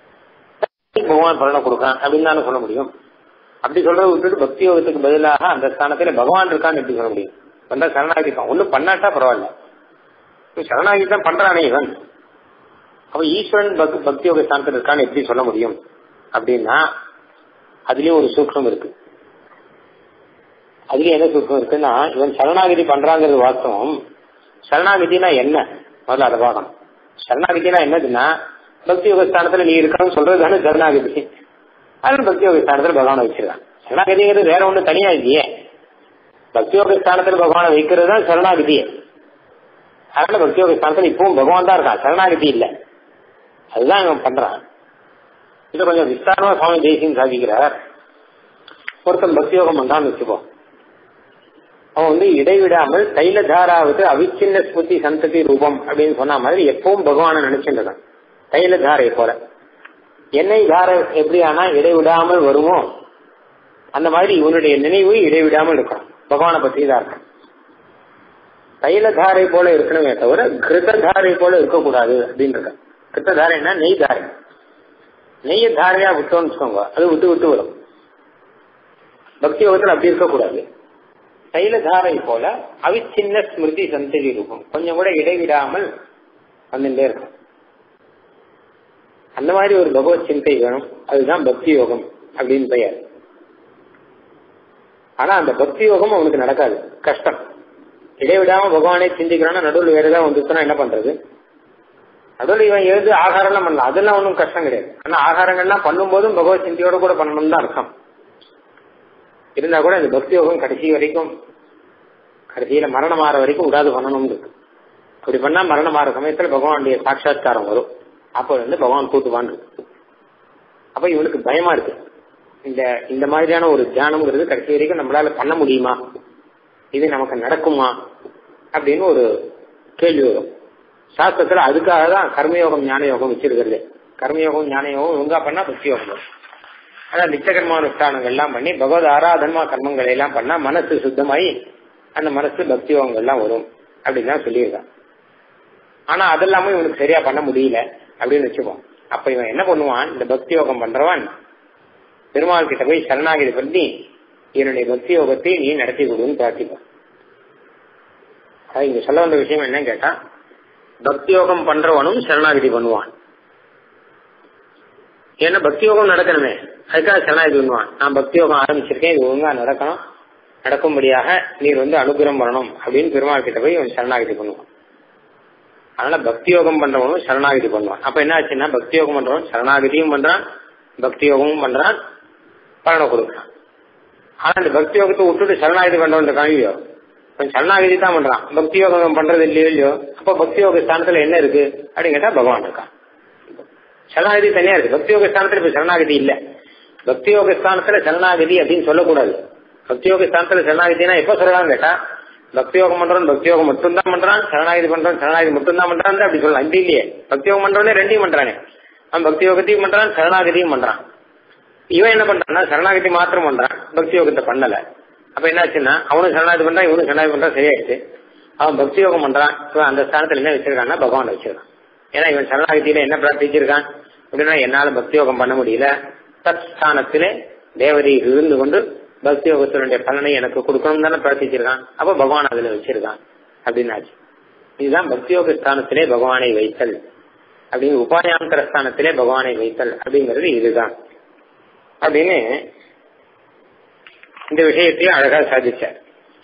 பகவான் பலனை கொடுக்கான் அப்படின்னு தானே சொல்ல முடியும். அப்படி சொல்றத விட்டுட்டு பக்தியோகத்துக்கு பதிலாக அந்த ஸ்தானத்துல பகவான் இருக்கான்னு எப்படி சொல்ல முடியும்? வந்தா சரணாகிதி தான். ஒன்னும் பண்ணாட்டா பரவாயில்ல, சரணாகிதி தான் பண்றானே இவன். அப்ப ஈஸ்வரன் பக்தியோக ஸ்தானத்தில் இருக்கான்னு எப்படி சொல்ல முடியும் அப்படின்னா அதுலயும் ஒரு சூக்ஷம் இருக்கு. அதுலயும் என்ன சூக்ஷம் இருக்குன்னா, இவன் சரணாகிதி பண்றாங்கிறது வாஸ்தவம். சரணாகிதினா என்ன முதல்ல அதை பார்க்கணும். சரணாகிதினா என்னதுன்னா பக்தியோக ஸ்தானத்துல நீ இருக்கணும்னு சொல்றது தானே சரணாகிதி. அது பக்தியோக ஸ்தானத்துல பகவானை வச்சிருக்கான். சரணாகிதிங்கிறது வேற ஒண்ணு தனியா இல்லையே. பக்தியோக ஸ்தானத்துல பகவானை வைக்கிறது தான் சரணாகிதியே. அதனால பக்தியோக ஸ்தானத்துல இப்பவும் பகவான் தான் இருக்கான், சரணாகிதி இல்ல. அதுதான் இவன் பண்றான். இது கொஞ்சம் விஸ்தாரமா சுவாமி தேசியம் சாதிக்கிறார். ஒருத்தன் பக்தியோகம் பண்றான்னு வச்சுப்போம். அவன் வந்து இடைவிடாமல் தைலதாராவது அவிச்சின்ன ஸ்மிருதி சந்ததி ரூபம் அப்படின்னு சொன்ன மாதிரி எப்பவும் பகவானை நினைச்சுட்டு இருக்கான். தைலதாரை போல எண்ணெய் தாரை எப்படி ஆனா இடைவிடாமல் வருமோ அந்த மாதிரி இவனுடைய நினைவு இடைவிடாமல் இருக்கணும், பகவானை பற்றி தான் இருக்கான். தைலதாரை போல இருக்கணுமே தவிர கிருததாரை போல இருக்கக்கூடாது அப்படின்னு இருக்க. கிருத்ததாரைன்னா நெய் தாரை. நெய்ய தாரையா விட்டோம்னு வச்சுக்கோங்க, அது விட்டு விட்டு வரும். பக்தி யோகத்தில் அப்படி இருக்கக்கூடாது. தைலதாரை போல அவிச்சின்ன ஸ்மிருதி சந்ததி ரூபம், கொஞ்சம் கூட இடைவிடாமல் வந்துட்டே இருக்கும். அந்த மாதிரி ஒரு பகவத் சிந்தை வேணும். அதுதான் பக்தி யோகம் அப்படின்னு பெயர். ஆனா அந்த பக்தி யோகம் அவனுக்கு நடக்காது, கஷ்டம். இடைவிடாம பகவானே சிந்திக்கிறான்னா நடுவில் வேற ஏதாவது வந்துச்சுன்னா என்ன பண்றது? நடுவில் இவன் எழுந்து ஆகாரம்லாம் பண்ணலாம், அதெல்லாம் ஒன்றும் கஷ்டம் கிடையாது. ஆனா ஆகாரங்கள்லாம் பண்ணும் போதும் பகவத் சிந்தையோட கூட பண்ணணும் தான் அர்த்தம். இருந்தா கூட இந்த பக்தி யோகம் கடைசி வரைக்கும், கடைசியில மரணம் ஆற வரைக்கும் விடாது பண்ணணும் இருக்கு. அப்படி பண்ணா மரணம் ஆற சமயத்துல பகவானுடைய சாட்சாத்காரம் வரும். அப்ப வந்து பகவான் கூட்டுவான் இருக்கு. அப்ப இவனுக்கு பயமா இருக்கு. இந்த இந்த மாதிரியான ஒரு தியானம்ங்கிறது கடைசி வரைக்கும் நம்மளால பண்ண முடியுமா, இது நமக்கு நடக்குமா அப்படின்னு ஒரு கேள்வி வரும். சாஸ்திரத்துல அதுக்காக தான் கர்மயோகம் ஞான யோகம் வச்சிருக்கிறது. கர்மயோகம் ஞான யோகம் ஒழுங்கா பண்ணா பக்தி யோகம் வரும். அதான் நிச்சயகர்மானுஷ்டானங்கள் எல்லாம் பண்ணி பகவத் ஆராதன்மா கர்மங்களை எல்லாம் பண்ணா மனசு சுத்தமாயி அந்த மனசு பக்தி யோகங்கள் எல்லாம் வரும் அப்படின்னு தான் சொல்லியிருக்கான். ஆனா அதெல்லாமே இவனுக்கு சரியா பண்ண முடியல அப்படின்னு வச்சுப்போம். அப்ப இவன் என்ன பண்ணுவான்? இந்த பக்தி யோகம் பண்றவன் பெருமாள் கிட்ட போய் சரணாகிதி பண்ணி என்னுடைய பக்தி யோகத்தை நீ நடத்தி கொடுன்னு பிரார்த்திப்பான். இங்க சொல்ல வந்த விஷயம் என்னன்னு கேட்டா, பக்தி யோகம் பண்றவனும் சரணாகதி பண்ணுவான். ஏன்னா பக்தி யோகம் நடக்கணுமே, அதுக்காக சரணாகதி பண்ணுவான். நான் பக்தி யோகம் ஆரம்பிச்சிருக்கேன், இது ஒழுங்கா நடக்கணும், நடக்கும்படியாக நீர் வந்து அனுகிரகம் பண்ணணும் அப்படின்னு பெருமாள் கிட்ட போய் இவன் சரணாகதி பண்ணுவான். அதனால பக்தி யோகம் பண்றவனும் சரணாகதி பண்ணுவான். அப்ப என்ன ஆச்சுன்னா, பக்தி யோகம் பண்றவன் சரணாகதியும் பண்றான், பக்தி யோகமும் பண்றான், பலனை கொடுக்குறான். ஆனா இந்த பக்தி யோகத்தை விட்டுட்டு சரணாகதி பண்றவன் கல்வியோ சரணாகதி தான் பண்றான், பக்தி யோகம் பண்றது இல்லையோ இல்லையோ. அப்ப பக்தி யோக ஸ்தானத்துல என்ன இருக்கு அப்படின்னு கேட்டா பகவான் இருக்கான். சரணாகதி தனியா இருக்கு, பக்தி யோக ஸ்தானத்துல இப்ப சரணாகதி இல்ல. பக்தி யோக ஸ்தானத்துல சரணாகதி அப்படின்னு சொல்லக்கூடாது. பக்தி யோக ஸ்தானத்துல சரணாகதினா எப்ப சொல்லலாம் கேட்டா, பக்தி யோகம் பண்றோம் பக்தி யோகம் மட்டும் தான் பண்றான், சரணாகதி பண்றோம் சரணாகதி மட்டும் தான் பண்றான் அப்படி சொல்லலாம். அப்படி இல்லையே, பக்தி யோகம் பண்றவனே ரெண்டையும் பண்றானே. அவன் பக்தி யோகத்தையும் பண்றான், சரணாகதியும் பண்றான். இவன் என்ன பண்றான்னா சரணாகதி மாத்திரம் பண்றான், பக்தி யோகத்தை பண்ணல. அப்ப என்னாச்சுன்னா அவனும் சரணாகதி பண்றான், இவனும் சரணாகதி பண்றான், சரியாயிடுச்சு. அவன் பக்தி யோகம் பண்றான், இவன் அந்த ஸ்தானத்துல என்ன வச்சிருக்கான்னா பகவான் வச்சிருக்கான். ஏன்னா இவன் சரணாகதியில என்ன பிரார்த்திச்சிருக்கான் அப்படின்னா, என்னால பக்தி யோகம் பண்ண முடியல, தத் ஸ்தானத்திலே தேவதை இருந்து கொண்டு பக்தி யோகத்தினுடைய பலனை எனக்கு கொடுக்கணும் தானே பிரார்த்திச்சிருக்கான். அப்ப பகவான் அதுல வச்சிருக்கான் அப்படின்னாச்சு. இதுதான் பக்தி யோக ஸ்தானத்திலே பகவானை வைத்தல் அப்படின்னு, உபாயாந்தர ஸ்தானத்திலே பகவானை வைத்தல் அப்படிங்கிறது இதுதான் அப்படின்னு இந்த விஷயத்தையும் அழகா சாதிச்சார்.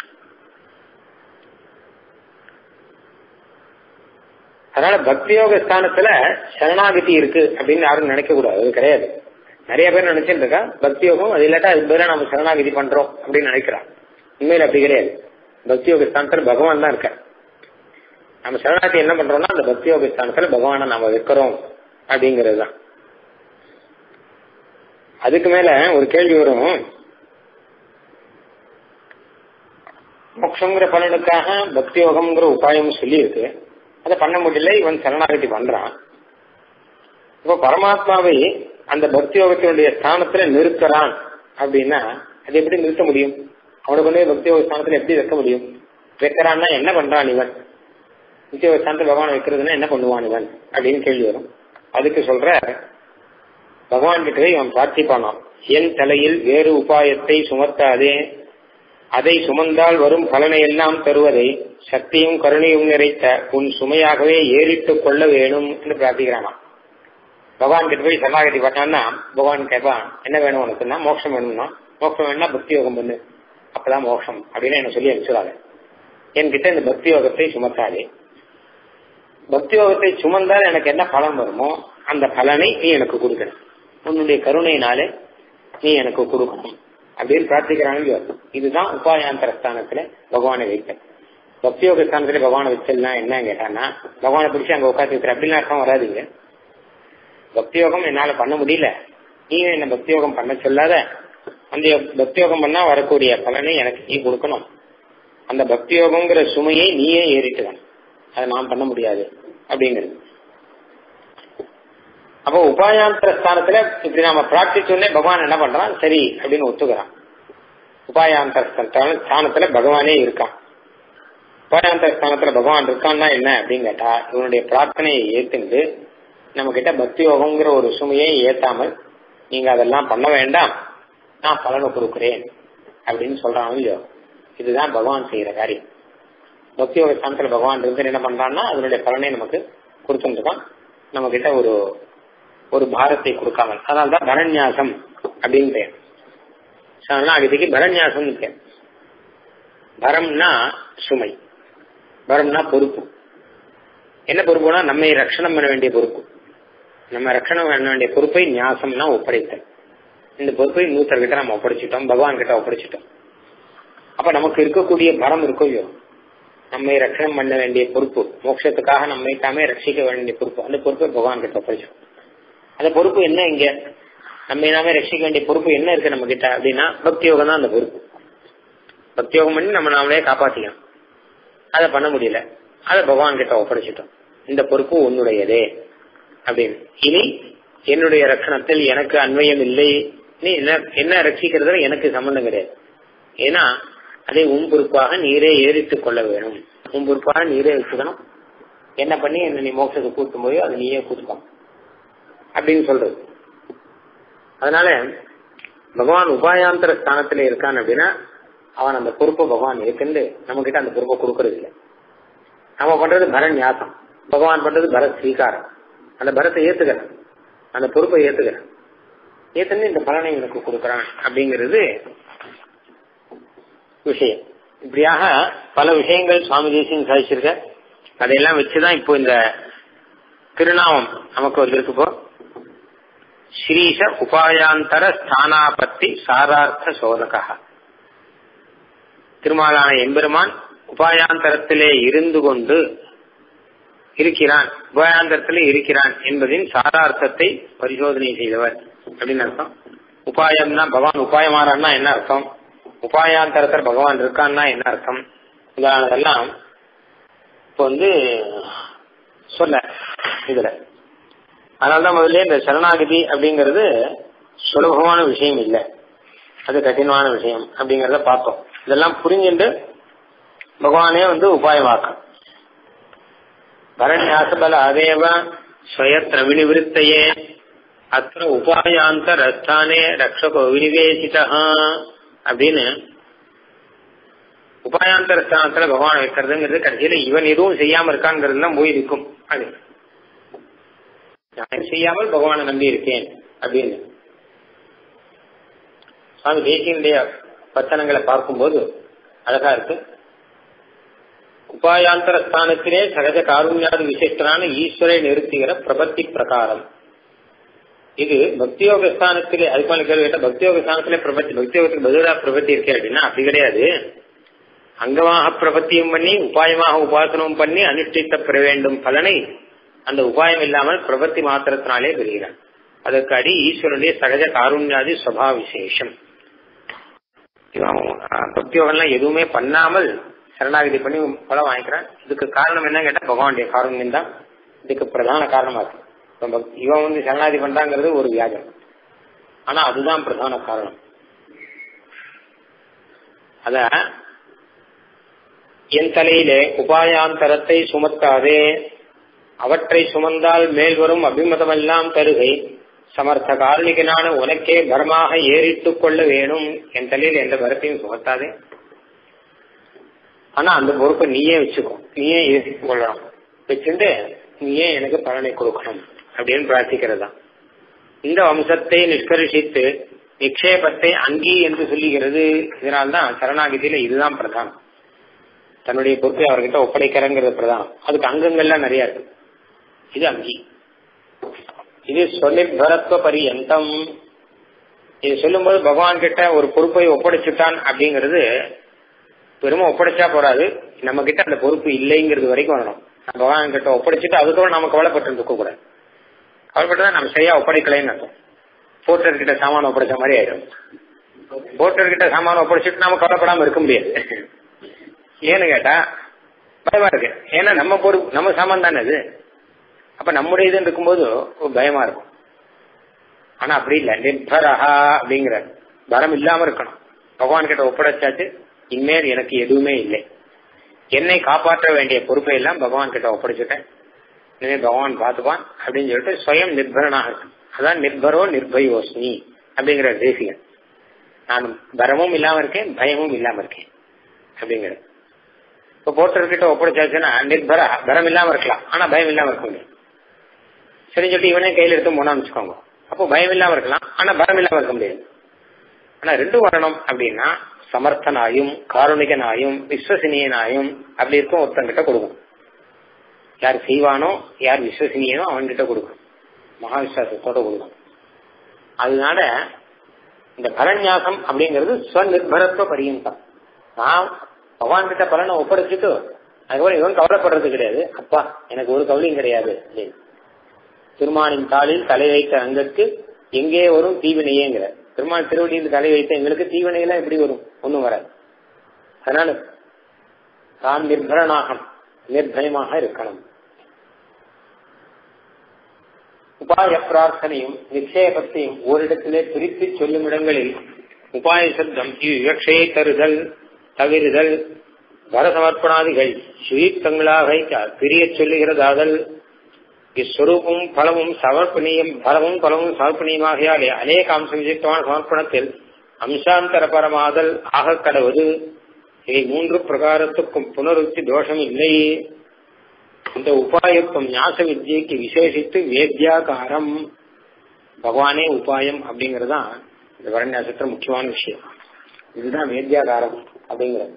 அதனால பக்தி யோக ஸ்தானத்துல சரணாகதி இருக்கு அப்படின்னு யாரும் நினைக்க கூடாது, அது கிடையாது. நிறைய பேர் நினைச்சிட்டு இருக்கா பக்தி யோகம் அது இல்லாட்டா அது பேர நம்ம சரணாகதி பண்றோம் அப்படின்னு நினைக்கிறான். உண்மையில அப்படி கிடையாது. பக்தி யோக ஸ்தானத்துல பகவான் தான் இருக்க. நம்ம சரணாகதி என்ன பண்றோம்னா அந்த பக்தி யோக ஸ்தானத்துல பகவானை நாம வைக்கிறோம் அப்படிங்கிறது தான். அதுக்கு மேல ஒரு கேள்வி வரும், மோட்சங்கிற பலனுக்காக பக்தி யோகம்ங்கிற உபாயம் சொல்லி இருக்கு, அதை பண்ண முடியல, இவன் சரணாகதி பண்றான். இப்போ பரமாத்மாவை அந்த பக்தி யோகத்தினுடைய ஸ்தானத்துல நிறுத்துறான் அப்படின்னா அது எப்படி நிறுத்த முடியும்? அவனுக்கு வந்து பக்தி யோக ஸ்தானத்துல எப்படி வைக்க முடியும்? வைக்கிறான்னா என்ன பண்றான் இவன்? பக்தி யோக ஸ்தானத்துல பகவான் வைக்கிறதுன்னா என்ன பண்ணுவான் இவன் அப்படின்னு கேள்வி வரும். அதுக்கு சொல்ற, பகவான் கிட்டவே இவன் பிரார்த்திப்பானாம், என் தலையில் வேறு உபாயத்தை சுமத்தாதே, அதை சுமந்தால் வரும் பலனை எல்லாம் தருவதை சக்தியும் கருணையும் நிறைத்த உன் சுமையாகவே ஏறிட்டுக் கொள்ள வேணும் என்று பிரார்த்திக்கிறானா. பகவான் கிட்ட போய் சரணாகதி பண்ணான்னா பகவான் கேட்பான், என்ன வேணும் உனக்குன்னா, மோட்சம் வேணும்னா, மோட்சம் வேணும்னா பக்தி யோகம் பண்ணு, அப்பதான் மோட்சம் அப்படின்னு என்ன சொல்லி அனுப்பிச்சுடாது. என்கிட்ட இந்த பக்தி யோகத்தை சுமத்தாதே, பக்தி யோகத்தை சுமந்தால் எனக்கு என்ன பலன் வருமோ அந்த பலனை நீ எனக்கு கொடுக்கணும், உன்னுடைய கருணையினாலே நீ எனக்கு கொடுக்கணும் அப்படின்னு பிரார்த்திக்கிறாங்க. இதுதான் உபாயாந்தர ஸ்தானத்துல பகவானை வைத்தல். பக்தி யோக ஸ்தானத்துல பகவானை வச்சல்னா என்ன கேட்டான்னா, பகவானை பிடிச்சி அங்க உட்காந்து வைக்கிற அப்படின்னு அர்த்தம் வராதுங்க. பக்தி யோகம் என்னால பண்ண முடியல, நீயும் என்ன பக்தி யோகம் பண்ண சொல்லாத, அந்த பக்தி யோகம் பண்ணா வரக்கூடிய பலனை எனக்கு நீ கொடுக்கணும், அந்த பக்தி யோகம்ங்கிற சுமையை நீயே ஏறிட்டுதான், அதை நான் பண்ண முடியாது அப்படிங்கிறது. அப்போ உபாயாந்தர ஸ்தானத்துல இப்படி நாம பிரார்த்திச்சோடனே பகவான் என்ன பண்றான், சரி அப்படின்னு ஒத்துக்கிறான். உபாயாந்தர ஸ்தானத்துல பகவானே இருக்கான். உபாயாந்தர ஸ்தானத்துல பகவான் இருக்கான்னா என்ன அப்படின்னு கேட்டா, இவனுடைய பிரார்த்தனையை ஏத்துண்டு நம்ம கிட்ட பக்தி யோகம்ங்கிற ஒரு சுமையை ஏத்தாமல் நீங்க அதெல்லாம் பண்ண வேண்டாம், நான் பலனை கொடுக்குறேன் அப்படின்னு சொல்றான் இல்லையோ. இதுதான் பகவான் செய்யற காரியம். பக்தி யோக ஸ்தானத்துல பகவான் இருந்து என்ன பண்றான்னா அதனுடைய பலனை நமக்கு கொடுத்துருக்கான், நம்ம கிட்ட ஒரு ஒரு பாரத்தை கொடுக்காமல். அதனால்தான் பரநியாசம் அப்படின்னு பேர். சரணாகதிக்கு பரநியாசம் பேர். பரம்னா சுமை, பரம்னா பொறுப்பு. என்ன பொறுப்புனா நம்மை ரட்சணம் பண்ண வேண்டிய பொறுப்பு. நம்ம ரட்சணம் பண்ண வேண்டிய பொறுப்பை நியாசம்னா ஒப்படைத்தல். இந்த பொறுப்பை நூத்தர்கிட்ட நம்ம ஒப்படைச்சிட்டோம், பகவான் கிட்ட ஒப்படைச்சிட்டோம். அப்ப நமக்கு இருக்கக்கூடிய பரம் இருக்கோ இல்லையோ, நம்மை ரட்சணம் பண்ண வேண்டிய பொறுப்பு, மோட்சத்துக்காக நம்மை தாமே ரட்சிக்க வேண்டிய பொறுப்பு, அந்த பொறுப்பை பகவான் கிட்ட ஒப்படைச்சோம். அந்த பொறுப்பு என்ன, இங்க நம்ம நாமே ரட்சிக்க வேண்டிய பொறுப்பு என்ன இருக்கு நம்ம கிட்ட அப்படின்னா, பக்தி யோகம் தான் அந்த பொறுப்பு. பக்தி யோகம் பண்ணி நம்ம நாமளே காப்பாத்திக்கணும். அதை பண்ண முடியல, அதை பகவான் கிட்ட ஒப்படைச்சிட்டோம். இந்த பொறுப்பு உன்னுடையதே அப்படின்னு. இனி என்னுடைய ரட்சணத்தில் எனக்கு அன்வயம் இல்லை, நீ என்ன ரட்சிக்கிறதுல எனக்கு சம்பந்தம் கிடையாது. ஏன்னா அதை உன் பொறுப்பாக நீரே ஏறிட்டுக் கொள்ள வேணும், உன் பொறுப்பாக நீரே வச்சுக்கணும். என்ன பண்ணி என்ன நீ மோட்சத்தை கூட்டும் போயோ அதை நீயே கூட்டுக்கணும் அப்படின்னு சொல்றது. அதனால பகவான் உபாயாந்தர ஸ்தானத்துல இருக்கான் அப்படின்னா அவன் அந்த பொறுப்பை பகவான் ஏற்கனவே நம்ம கிட்ட அந்த பொறுப்பை கொடுக்கறது இல்லை. நம்ம பண்றது பரன் ஞாசம், பகவான் பண்றது பரத் ஸ்வீகாரம். அந்த பரத்தை ஏத்துக்கிறேன், அந்த பொறுப்பை ஏத்துக்கிறேன், ஏத்துன்னு இந்த பலனை எனக்கு கொடுக்குறான் அப்படிங்கிறது விஷயம். இப்படியாக பல விஷயங்கள் சுவாமி தேசிகன் சாதிச்சிருக்க. அதையெல்லாம் வச்சுதான் இப்போ இந்த திருநாமம் நமக்கு வந்திருக்கு. இப்போ ஸ்ரீஷ உபாயாந்தர ஸ்தானாபத்தி சாரார்த்த சோதகா, திருமாலான எம்பெருமான் உபாயாந்தரத்திலே இருந்து கொண்டு இருக்கிறான், உபாயாந்தரத்திலே இருக்கிறான் என்பதின் சாரார்த்தத்தை பரிசோதனை செய்தவர் அப்படின்னு அர்த்தம். உபாயம்னா பகவான் உபாயமாறான்னா என்ன அர்த்தம், உபாயாந்தரத்தில் பகவான் இருக்கான்னா என்ன அர்த்தம், உதாரணதெல்லாம் இப்போ வந்து சொல்ல இதுல. அதனால்தான் முதல்ல இந்த சரணாகதி அப்படிங்கிறது சுலபமான விஷயம் இல்லை, அது கடினமான விஷயம் அப்படிங்கறத பார்த்தோம். இதெல்லாம் புரிஞ்சுட்டு பகவானே வந்து உபாயமாக்கம். பரண்யாசபல அதேவ ஸ்வயத்ர வினிவிருத்தையே அத்த உபாயாந்தரஸ்தானே ரக்ஷகோ வினிவேசிதா அப்படின்னு உபாயாந்தர ஸ்தானத்துல பகவான் வைக்கிறதுங்கிறது கடைசியில இவன் எதுவும் செய்யாம இருக்காங்கிறது தான் போய் இருக்கும். அது நான் செய்யாமல் பகவானை நம்பி இருக்கேன் அப்படின்னு சுவாமி தேசிகனுடைய வச்சனங்களை பார்க்கும்போது அழகா இருக்கு. உபாயாந்தர ஸ்தானத்திலே சகஜ காருண்யாதி விசிஷ்டனான ஈஸ்வரை நிறுத்துகிற பிரபத்தி பிரகாரம். இது பக்தியோக ஸ்தானத்திலே, அதுக்கு மேல கேள்வி கேட்ட பக்தியோக ஸ்தானத்திலே பிரபத்தி, பக்தியோகத்துக்கு பதிலா பிரபத்தி இருக்கே அப்படின்னா அப்படி கிடையாது. அங்கமாக பிரபத்தியும் பண்ணி உபாயமாக உபாசனமும் பண்ணி அனுஷ்டித்த பெற வேண்டும் பலனை அந்த உபாயம் இல்லாமல் பிரபத்தி மாத்திரத்தினாலே பெறுகிறான். அதற்கு அடி ஈஸ்வரனுடைய சகஜ காருண்யாதி சுபா விசேஷம். பக்தியோகம்லாம் எதுவுமே பண்ணாமல் சரணாகதி பண்ணி பலம் வாங்கிக்கிறான். இதுக்கு காரணம் என்ன கேட்டா பகவானுடைய காருண்யம் தான் இதுக்கு பிரதான காரணமா இருக்கு. இவன் வந்து சரணாகதி பண்றாங்கிறது ஒரு வியாஜம், ஆனா அதுதான் பிரதான காரணம். அத என் தலையிலே உபாயாந்தரத்தை சுமத்தாதே, அவற்றை சுமந்தால் மேல் வரும் அபிமதமெல்லாம் தருகை, சமர்த்த காரணிகனான உனக்கே பரமாக ஏறிட்டுக் கொள்ள வேணும். என் தலையில் எந்த பரத்தையும் சுமத்தாதே, ஆனா அந்த பொறுப்பை நீயே வச்சுக்கோ, நீயே ஏற்றிக் கொள்ளணும், வச்சுட்டு நீயே எனக்கு பலனை கொடுக்கணும் அப்படின்னு பிரார்த்திக்கிறதா. இந்த வம்சத்தை நிஷ்கர்ஷித்து நிக்ஷேபத்தை அங்கி என்று சொல்லுகிறது. இதனால்தான் சரணாகதியில இதுதான் பிரதானம். தன்னுடைய பொறுப்பை அவர்கிட்ட ஒப்படைக்கிறங்கிறது பிரதானம். அதுக்கு அங்கங்கள்லாம் நிறைய இருக்கு. இது அங்கி, இது ஸ்வநிர்பரத்துவ பரியந்தம். இது சொல்லும் போது பகவான் கிட்ட ஒரு பொறுப்பை ஒப்படைச்சுட்டான் அப்படிங்கிறது பெருமை ஒப்படைச்சா போறாது, நம்ம கிட்ட அந்த பொறுப்பு இல்லைங்கிறது வரைக்கும் வரணும். பகவான் கிட்ட ஒப்படைச்சிட்டு அதுக்கப்புறம் நம்ம கவலைப்பட்டு இருக்க கூடாது. கவலைப்பட்டுதான் நம்ம சரியா ஒப்படைக்கலைன்னு அர்த்தம். போர்ட்டர் கிட்ட சாமான ஒப்படைச்ச மாதிரி ஆயிடும். போர்ட்டர் கிட்ட சாமான ஒப்படைச்சிட்டு நாம கவலைப்படாம இருக்க முடியாது. ஏன்னு கேட்டா பயமா இருக்கு. ஏன்னா நம்ம பொறுப்பு, நம்ம சாமான் தானே அது. அப்ப நம்முடைய இது இருக்கும்போது பயமா இருக்கும். ஆனா அப்படி இல்லை, நிர்பரஹா அப்படிங்கிற பரம் இல்லாம இருக்கணும். பகவான் கிட்ட ஒப்படைச்சாச்சு, இனிமேல் எனக்கு எதுவுமே இல்லை, என்னை காப்பாற்ற வேண்டிய பொறுப்பை எல்லாம் பகவான் கிட்ட ஒப்படைச்சுட்டேன், இனிமேல் பகவான் பார்த்துப்பான் அப்படின்னு சொல்லிட்டு சுயம் நிர்பரனாக இருக்கும். அதான் நிர்பரோ நிர்பயோஸ்மி அப்படிங்கிற தேசிகன். நான் பரமும் இல்லாம இருக்கேன், பயமும் இல்லாம இருக்கேன் அப்படிங்கிற. இப்ப போர்ட்டர்கிட்ட ஒப்படைச்சாச்சுன்னா நிர்பர பரம் இல்லாம இருக்கலாம், ஆனா பயம் இல்லாம இருக்க முடியும். சரி சொல்லிட்டு இவனே கையில எடுத்து போனான்னு வச்சுக்கோங்க, அப்போ பயம் இல்லாம இருக்கலாம், ஆனா பரம் இல்லாம இருக்க முடியாது. ஆனா ரெண்டும் வரணும் அப்படின்னா சமர்த்தனாயும் காருணிகனாயும் விஸ்வசனீயனாயும் அப்படி இருக்கும் ஒருத்தங்கிட்ட கொடுக்கும். யார் செய்வானோ, யார் விஸ்வசனீயனோ அவன்கிட்ட கொடுக்கும், மகா விசுவாசத்தோட கொடுக்கும். அதனால இந்த பரநியாசம் அப்படிங்கிறது ஸ்வநிர்பரத்துவ பரியந்தம். நான் பகவான் கிட்ட பலனை ஒப்படைச்சிட்டு அதுக்கப்புறம் இவன் கவலைப்படுறது கிடையாது. அப்பா எனக்கு ஒரு கவலையும் கிடையாது அப்படின்னு. திருமாலின் தாளில் தலை வைத்த அங்கற்கு எங்கே வரும் தீவினையேங்கிற. திருமால் திருவடியில் தலை வைத்த எங்களுக்கு தீவினையெல்லாம் எப்படி வரும்? ஒன்னும் வராது. அதனால தான் நிர்பரனாக நிர்பயமாக இருக்கணும். உபாய பிரார்த்தனையும் நிச்சயபத்தையும் ஓரிடத்திலே பிரித்து சொல்லும் இடங்களில் உபாய சப்தம் இவ்விவக்ஷையை தருதல், தவிர்தல், வரசமர்ப்பணாதிகள் சுயுக்தங்களாக பிரிய சொல்லுகிறதாதல், இஸ்வரூபமும் பலமும் சமர்ப்பணியம் பலமும் பலமும் சமர்ப்பணியமாகையாலே அநேக அம்சம் விசிஷ்டமான சமர்ப்பணத்தில் அம்சாந்தர பரமாதல் ஆக கடவுது. இவை மூன்று பிரகாரத்துக்கும் புனருத்தி தோஷம் இல்லை. இந்த உபாயத்துவம் ஞாச வித்யைக்கு விசேஷித்து வேத்யாகாரம், பகவானே உபாயம் அப்படிங்கறதுதான் இந்த வரண்யாசத்துல முக்கியமான விஷயம். இதுதான் வேத்யாகாரம் அப்படிங்கிறது.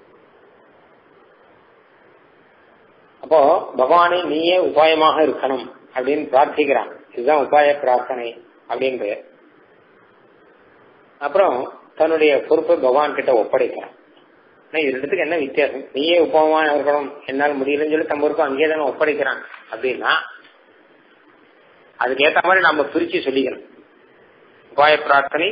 அப்போ பகவானே நீயே உபாயமாக இருக்கணும் அப்படின்னு பிரார்த்திக்கிறான். இதுதான் உபாய பிரார்த்தனை அப்படின்ற. அப்புறம் தன்னுடைய பொறுப்பை பகவான் கிட்ட ஒப்படைக்கிறான். இது ரெண்டுத்துக்கு என்ன வித்தியாசம்? நீயே உபாயமா இருக்கணும், என்னால் முடியலன்னு சொல்லி தம் பொறுப்பு அங்கேயே தானே ஒப்படைக்கிறான். அப்படின்னா அதுக்கேற்ற மாதிரி நம்ம பிரிச்சு சொல்லிக்கணும். உபாய பிரார்த்தனை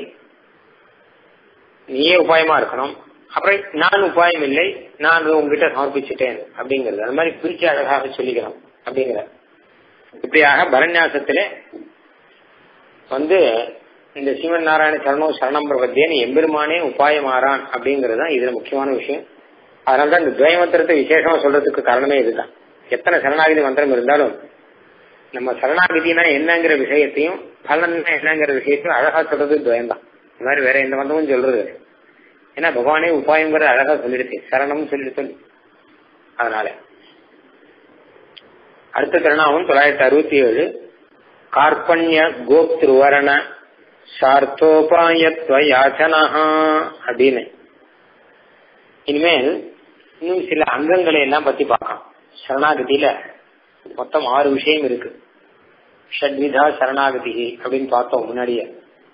நீயே உபாயமா இருக்கணும், அப்புறம் நான் உபாயம் இல்லை, நான் உங்ககிட்ட சமர்ப்பிச்சுட்டேன் அப்படிங்கிறது. அது மாதிரி பிரிச்சு அழகாக சொல்லிக்கிறோம் அப்படிங்கிற. இப்படியாக பரநியாசத்திலே வந்து இந்த சீமன் நாராயண சரணோ சரணம் பிரபத்தியன்னு எம்பெருமானே உபாயமாறான் அப்படிங்கிறது தான் இதுல முக்கியமான விஷயம். அதனால்தான் இந்த துவய மந்திரத்தை விசேஷமா சொல்றதுக்கு காரணமே இதுதான். எத்தனை சரணாகதி மந்திரம் இருந்தாலும் நம்ம சரணாகதினா என்னங்கிற விஷயத்தையும் பலன் என்னங்கிற விஷயத்தையும் அழகா சொல்றது துவயம்தான். இந்த மாதிரி வேற எந்த மந்திரமும் சொல்றது. ஏன்னா பகவானே உபாயங்கிற அழகா சொல்லிடுச்சு, சரணம் சொல்லி சொல்லி. அதனால அடுத்த திருநாமம் தொள்ளாயிரத்தி அறுபத்தி ஏழு கார்பண்ய கோப்திருவரண சார்த்தோபாயத்வ யாச்சனா அப்படின்னு. இனிமேல் இன்னும் சில அங்கங்களை எல்லாம் பத்தி பார்க்கலாம். சரணாகதியில மொத்தம் ஆறு விஷயம் இருக்கு. ஷட்விதா சரணாகதி அப்படின்னு பார்த்தோம் முன்னாடியே.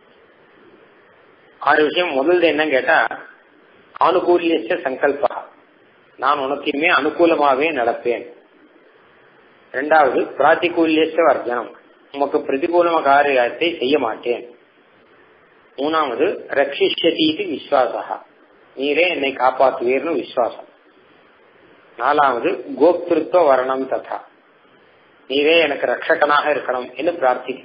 ஆறு விஷயம். முதல்ல என்ன கேட்டா ஆனுகூல்ய சங்கல்பா, நான் உனக்குமே அனுகூலமாகவே நடப்பேன். இரண்டாவது பிராதிகூல்ய வர்ஜனம், உமக்கு பிரதிகூலம காரியத்தை செய்ய மாட்டேன். மூணாவது ரட்சிஷ்யதீதி விஸ்வாசா, நீரே என்னை காப்பாற்றுவீர்னு விஸ்வாசம். நாலாவது கோப்திருத்துவ வரணம் ததா, நீரே எனக்கு ரட்சகனாக இருக்கணும் என்று பிரார்த்திக்க.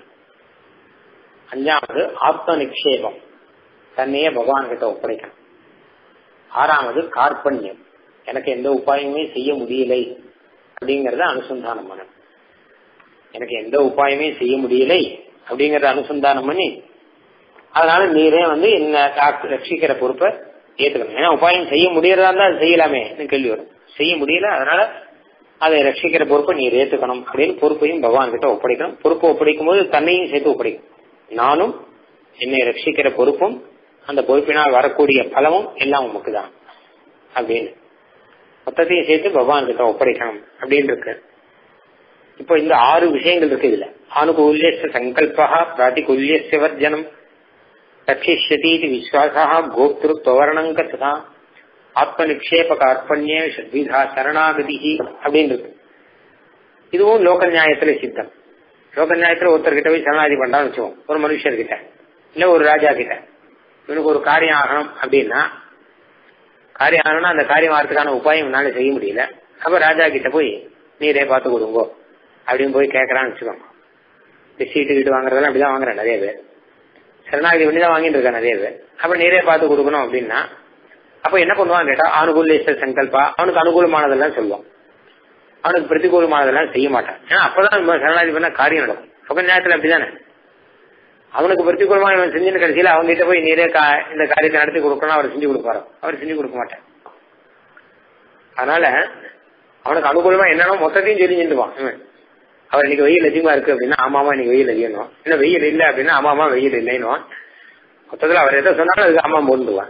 அஞ்சாவது ஆத்ம நிக்ஷேபம், தன்னையே பகவான் கிட்ட ஒப்படைக்கணும். ஆறாவது கார்பண்யம், எனக்கு எந்த உபாயமே செய்ய முடியலை அப்படிங்கறத அனுசந்தானம் பண்ணணும். எனக்கு எந்த உபாயமே செய்ய முடியலை அப்படிங்கறத அனுசந்தானம் பண்ணி அதனால நீரே வந்து என்ன ரட்சிக்கிற பொறுப்பை ஏத்துக்கணும். ஏன்னா உபாயம் செய்ய முடியறதா இருந்தா அது செய்யலாமே கேள்வி வரும். செய்ய முடியல, அதனால அதை ரட்சிக்கிற பொறுப்பை நீர் ஏத்துக்கணும் அப்படின்னு பொறுப்பையும் பகவான் கிட்ட ஒப்படைக்கணும். பொறுப்பை ஒப்படைக்கும் போது தன்னையும் சேர்த்து ஒப்படைக்கணும். நானும் என்னை ரட்சிக்கிற பொறுப்பும் அந்த பொறுப்பினால் வரக்கூடிய பலமும் எல்லாம் உமக்கு தான் அப்படின்னு மொத்தத்தையும் சேர்த்து பகவான் கிட்ட ஒப்படைக்கணும் அப்படின்னு இருக்கு. இப்போ இந்த ஆறு விஷயங்கள் இருக்கு இதுல. ஆனுகூல்ய சங்கல்பா, பிராதிகூல்ய வர்ஜனம், ரட்சிஷ்யதி விஸ்வாசா, கோப்திருத்வவரணங்க ததா, ஆத்ம நிக்ஷேப கார்பண்ய ஷட்விதா சரணாகதி அப்படின்னு இருக்கு. இதுவும் லோக நியாயத்துல சித்தம். லோக நியாயத்துல ஒருத்தர்கிட்ட போய் சரணாகதி பண்றான்னு வச்சுக்கோம், ஒரு மனுஷர்கிட்ட இல்ல ஒரு ராஜா கிட்ட. இவனுக்கு ஒரு காரியம் ஆகணும் அப்படின்னா, காரியம் ஆகணும்னா அந்த காரியம் ஆகிறதுக்கான உபாயம் என்னால செய்ய முடியல. அப்ப ராஜா கிட்ட போய் நீரே பார்த்து கொடுங்கோ அப்படின்னு போய் கேட்கறான்னு வச்சுக்கோங்க. இந்த சீட்டு கிட்டு வாங்குறதெல்லாம் அப்படிதான் வாங்குறேன் நிறைய பேர். சரணாகதி பண்ணிதான் வாங்கிட்டு இருக்கேன் நிறைய பேர். அப்ப நீரே பார்த்து கொடுக்கணும் அப்படின்னா அப்ப என்ன பண்ணுவான்னு கேட்டா ஆனுகூல்ய சங்கல்பா, அவனுக்கு அனுகூலமானதெல்லாம் சொல்லுவான், அவனுக்கு பிரதிகூலமானதெல்லாம் செய்ய மாட்டான். ஏன்னா அப்பதான் சரணாகதி பண்ண காரியம் நடக்கும். அப்ப நேரத்துல அப்படிதானே அவனுக்கு பிரதிகூலமா இவன் செஞ்சுன்னு கடைசியில அவங்க கிட்ட போய் நீரே இந்த காரியத்தை நடத்தி கொடுக்கணும் அவர் செஞ்சு கொடுப்பாரு, அவர் செஞ்சு கொடுக்க மாட்டேன். அதனால அவனுக்கு அனுகூலமா என்னன்னா மொத்தத்தையும் சொல்லி செஞ்சுவான். அவர் இன்னைக்கு வெயில் அதிகமா இருக்கு அப்படின்னா ஆமாமா இன்னைக்கு வெயில் அதிகம், இல்ல வெயில் இல்லை அப்படின்னா ஆமாமா வெயில் இல்லைன்னு மொத்தத்துல அவர் எதை சொன்னாலும் அதுக்கு ஆமா போந்துவான்.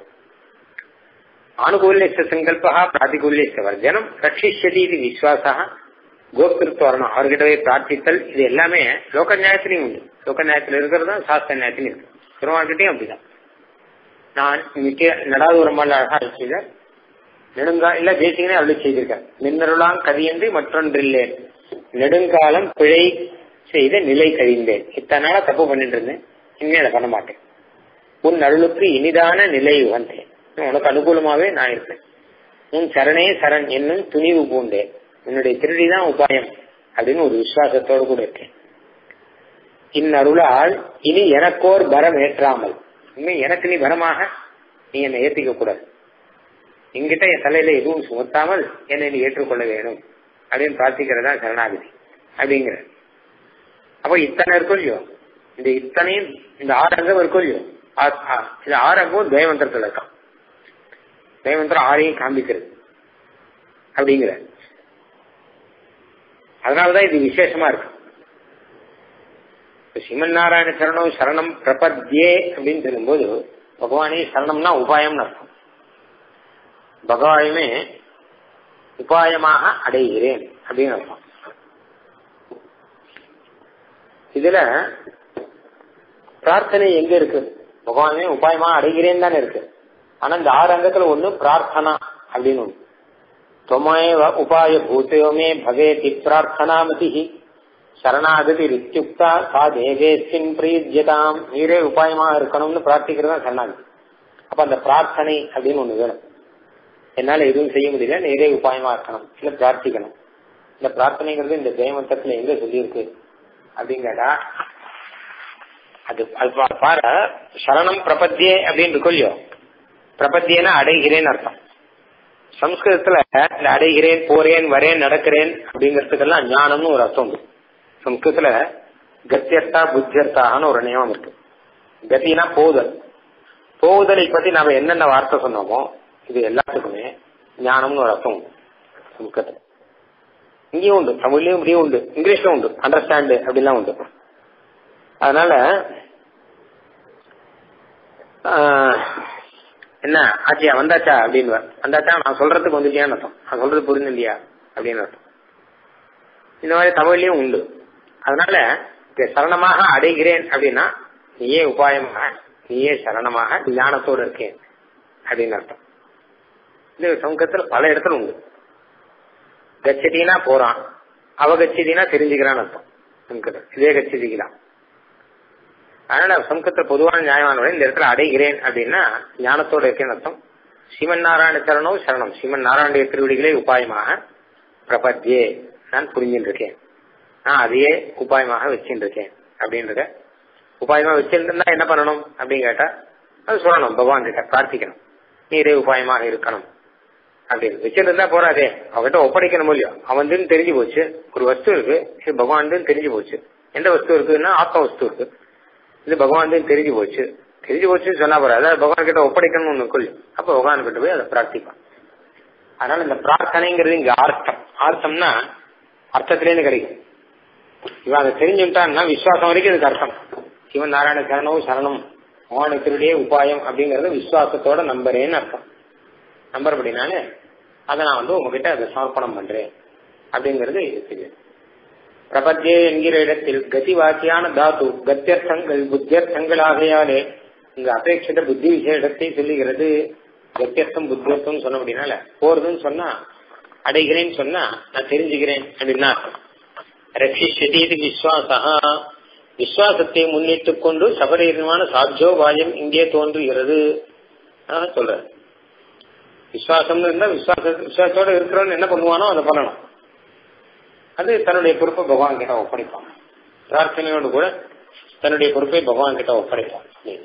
ஆனுகூல்ய சங்கல்பா, பிராதிகூல்ய வர்ஜனம், ரட்சிஷ்யதி விஸ்வாசா, கோப்திருத்துவ வரணும், அவர்கிட்ட போய் பிரார்த்தித்தல். இது எல்லாமே லோக நியாயத்திலையும் உண்டு. லோக நியாயத்துல இருக்கிறது தான் சாஸ்திர நியாயத்திலையும் இருக்கு. திருவாங்கிட்டையும் அப்படிதான். நான் மிக்க நடாது ஒரு மாதிரி அழகா செய்த நெடுங்கா இல்ல தேசிகனே அருளி செய்திருக்கேன். நின்னருளாம் கதியின்றி மற்றொன்றில்லேன், நெடுங்காலம் பிழை செய்த நிலை கழிந்தேன். இத்தனை நாளா தப்பு பண்ணிட்டு இருந்தேன், இனிமே அதை பண்ண மாட்டேன். உன் அருளுக்கு இனிதான நிலை உகந்தேன், உனக்கு அனுகூலமாவே நான் இருப்பேன். உன் சரணே சரண் என்னும் துணிவு பூண்டேன், உன்னுடைய திருடிதான் உபாயம் அப்படின்னு ஒரு விசுவாசத்தோடு கூட இருக்கேன். இந்நருளால் இனி எனக்கோர் பரம் ஏற்றாமல், இனிமே எனக்கு நீ பரமாக நீ என்னை ஏற்றிக்க கூடாது, என்கிட்ட என் தலையில எதுவும் சுமத்தாமல் என்னை நீ ஏற்றுக்கொள்ள வேணும் அப்படின்னு பிரார்த்திக்கிறதா சரணாகதி அப்படிங்கிற. அப்ப இத்தனை இருக்கும் இல்லையோ, இந்த இத்தனையும் இந்த ஆறு அங்கம் இருக்கும் இல்லையோ, இந்த ஆறு அங்கம் துவயமந்திரத்துல இருக்கான். துவயமந்திரம் ஆறையும் காண்பிக்கிறது அப்படிங்கிற. அதனாலதான் இது விசேஷமா இருக்கு. ஸ்ரீமன் நாராயண சரணம் சரணம் பிரபத்யே அப்படின்னு சொல்லும்போது பகவானே சரணம்னா உபாயம்னு அர்த்தம். பகவானுமே உபாயமாக அடைகிறேன் அப்படின்னு அர்த்தம். இதுல பிரார்த்தனை எங்க இருக்கு? பகவானே உபாயமாக அடைகிறேன் தானே இருக்கு. ஆனா இந்த ஆறு அங்கத்துல ஒண்ணு பிரார்த்தனா அப்படின்னு ஒண்ணு. தொமேவ உபாய பூத்தயோமே பவேதி பிரார்த்தனாமதி சரணாகதி ரித்யுக்தா சா தேவேஸ்மின் பிரயுஜ்யதாம். நீரே உபாயமா இருக்கணும்னு பிரார்த்திக்கிறதா சரணாகதி. அப்ப அந்த பிரார்த்தனை அப்படின்னு ஒண்ணு வேணும். என்னால எதுவும் செய்ய முடியல, நீரே உபாயமா இருக்கணும், இல்ல பிரார்த்திக்கணும். இந்த பிரார்த்தனைங்கிறது இந்த ஜெயமந்தத்துல எங்க சொல்லியிருக்கு அப்படின்னு கேட்டா அது பாரு. சரணம் பிரபத்தியே அப்படின்னு இருக்கு இல்லையோ, பிரபத்தியேனா அடைகிறேன்னு அர்த்தம். சம்ஸ்கிருதத்துல இந்த அடைகிறேன், போறேன், வரேன், நடக்கிறேன் அப்படிங்கறதுக்கெல்லாம் ஞானம்னு ஒரு அர்த்தம் உண்டு. சம்ஸ்கிருதத்துல கத்தியர்த்தா புத்தியர்த்தான்னு ஒரு நியமம் இருக்கு. கத்தினா போதல். போதலை பத்தி நாம என்னென்ன வார்த்தை சொன்னோமோ இது எல்லாத்துக்குமே ஞானம்னு ஒரு அர்த்தம் உண்டு சம்ஸ்கிருதத்துல. இங்கேயும் உண்டு, தமிழ்லயும் இப்படியும் உண்டு, இங்கிலீஷ்லயும் உண்டு, அண்டர்ஸ்டாண்டு அப்படிலாம் உண்டு. அதனால என்ன ஆச்சியா வந்தாச்சா அப்படின்னு வந்தாச்சா நான் சொல்றதுக்கு வந்துட்டியான்னு அர்த்தம். நான் சொல்றது புரிஞ்சு இல்லையா அப்படின்னு அர்த்தம். இந்த மாதிரி தமிழ்லயும் உண்டு. அதனால சரணமாக அடைகிறேன் அப்படின்னா நீயே உபாயமாக, நீயே சரணமாக ஞானத்தோடு இருக்கேன் அப்படின்னு அர்த்தம். இது சமூகத்துல பல இடத்துல உண்டு. கச்சதினா போறான், அவகச்சதினா தெரிஞ்சுக்கிறான்னு அர்த்தம். சமூகத்தில் இதே கச்சதிக்கலாம். அதனால சமூகத்துல பொதுவான நியாயமான இந்த இடத்துல அடைகிறேன் அப்படின்னா ஞானத்தோட இருக்கேன்னு அர்த்தம். ஸ்ரீமன் நாராயண சரணம் சரணம், ஸ்ரீமன் நாராயண திருவடிகளே உபாயமாக பிரபத்தியே நான் புரிஞ்சுட்டு இருக்கேன், நான் அதையே உபாயமாக வச்சுட்டு இருக்கேன் அப்படின்றத. உபாயமா வச்சிருந்தா என்ன பண்ணணும் அப்படின்னு கேட்டா அது சொல்லணும், பகவான் கிட்ட பிரார்த்திக்கணும், நீரே உபாயமாக இருக்கணும் அப்படின்னு. வச்சிருந்தா போறாதே, அவகிட்ட ஒப்படைக்கணும் இல்லையோ. அவன் தெரிஞ்சு போச்சு, ஒரு வஸ்து இருக்கு, இது பகவான் தெரிஞ்சு போச்சு. எந்த வஸ்து இருக்குன்னா ஆத்ம வஸ்து இருக்கு, இது பகவான் தெரிஞ்சு போச்சு. தெரிஞ்சு போச்சுன்னு சொன்னா போற, அதாவது பகவான் கிட்ட ஒப்படைக்கணும்னு ஒண்ணு கொள்ளு. அப்ப பகவான் கிட்ட போய் அதை பிரார்த்திப்பான். அதனால இந்த பிரார்த்தனைங்கிறது இங்க அர்த்தம். அர்த்தம்னா அர்த்தத்திலேருந்து கிடைக்கும். இவன் அதை தெரிஞ்சுட்டான்னா விசுவாசம் வரைக்கும் இதுக்கு அர்த்தம். சிவன் நாராயண சரணம் சரணம் பகவானுடைய உபாயம் அப்படிங்கறது விசுவாசத்தோட நம்புறேன்னு அர்த்தம். நம்புறபடினால அதை நான் வந்து உங்ககிட்ட அதை சமர்ப்பணம் பண்றேன் அப்படிங்கறது இருக்குது. பிரபத்தியே என்கிற இடத்தில் கதிவாக்கியான தாத்து கத்தியர்த்தங்கள் புத்தியர்த்தங்கள் ஆகையாலே இங்க அபேட்சித புத்தி விசேஷத்தை சொல்லுகிறது. கத்தியர்த்தம் புத்தியர்த்தம் சொன்ன அப்படின்னால போறதுன்னு சொன்னா அடைகிறேன்னு சொன்னா நான் தெரிஞ்சுக்கிறேன் அப்படின்னா ரட்சிஷதி விஸ்வாசா, விஸ்வாசத்தை முன்னிட்டுக் கொண்டு சபரீரமான சாத்தியோபாயம் இங்கே தோன்றுகிறது சொல்ற. விசுவாசம்னு இருந்தா விசுவாச விசுவாசத்தோட இருக்கிறவன் என்ன பண்ணுவானோ அதை பண்ணணும். அது தன்னுடைய பொறுப்பை பகவான் கிட்ட ஒப்படைப்பான். பிரார்த்தனையோடு கூட தன்னுடைய பொறுப்பை பகவான் கிட்ட ஒப்படைப்பான்.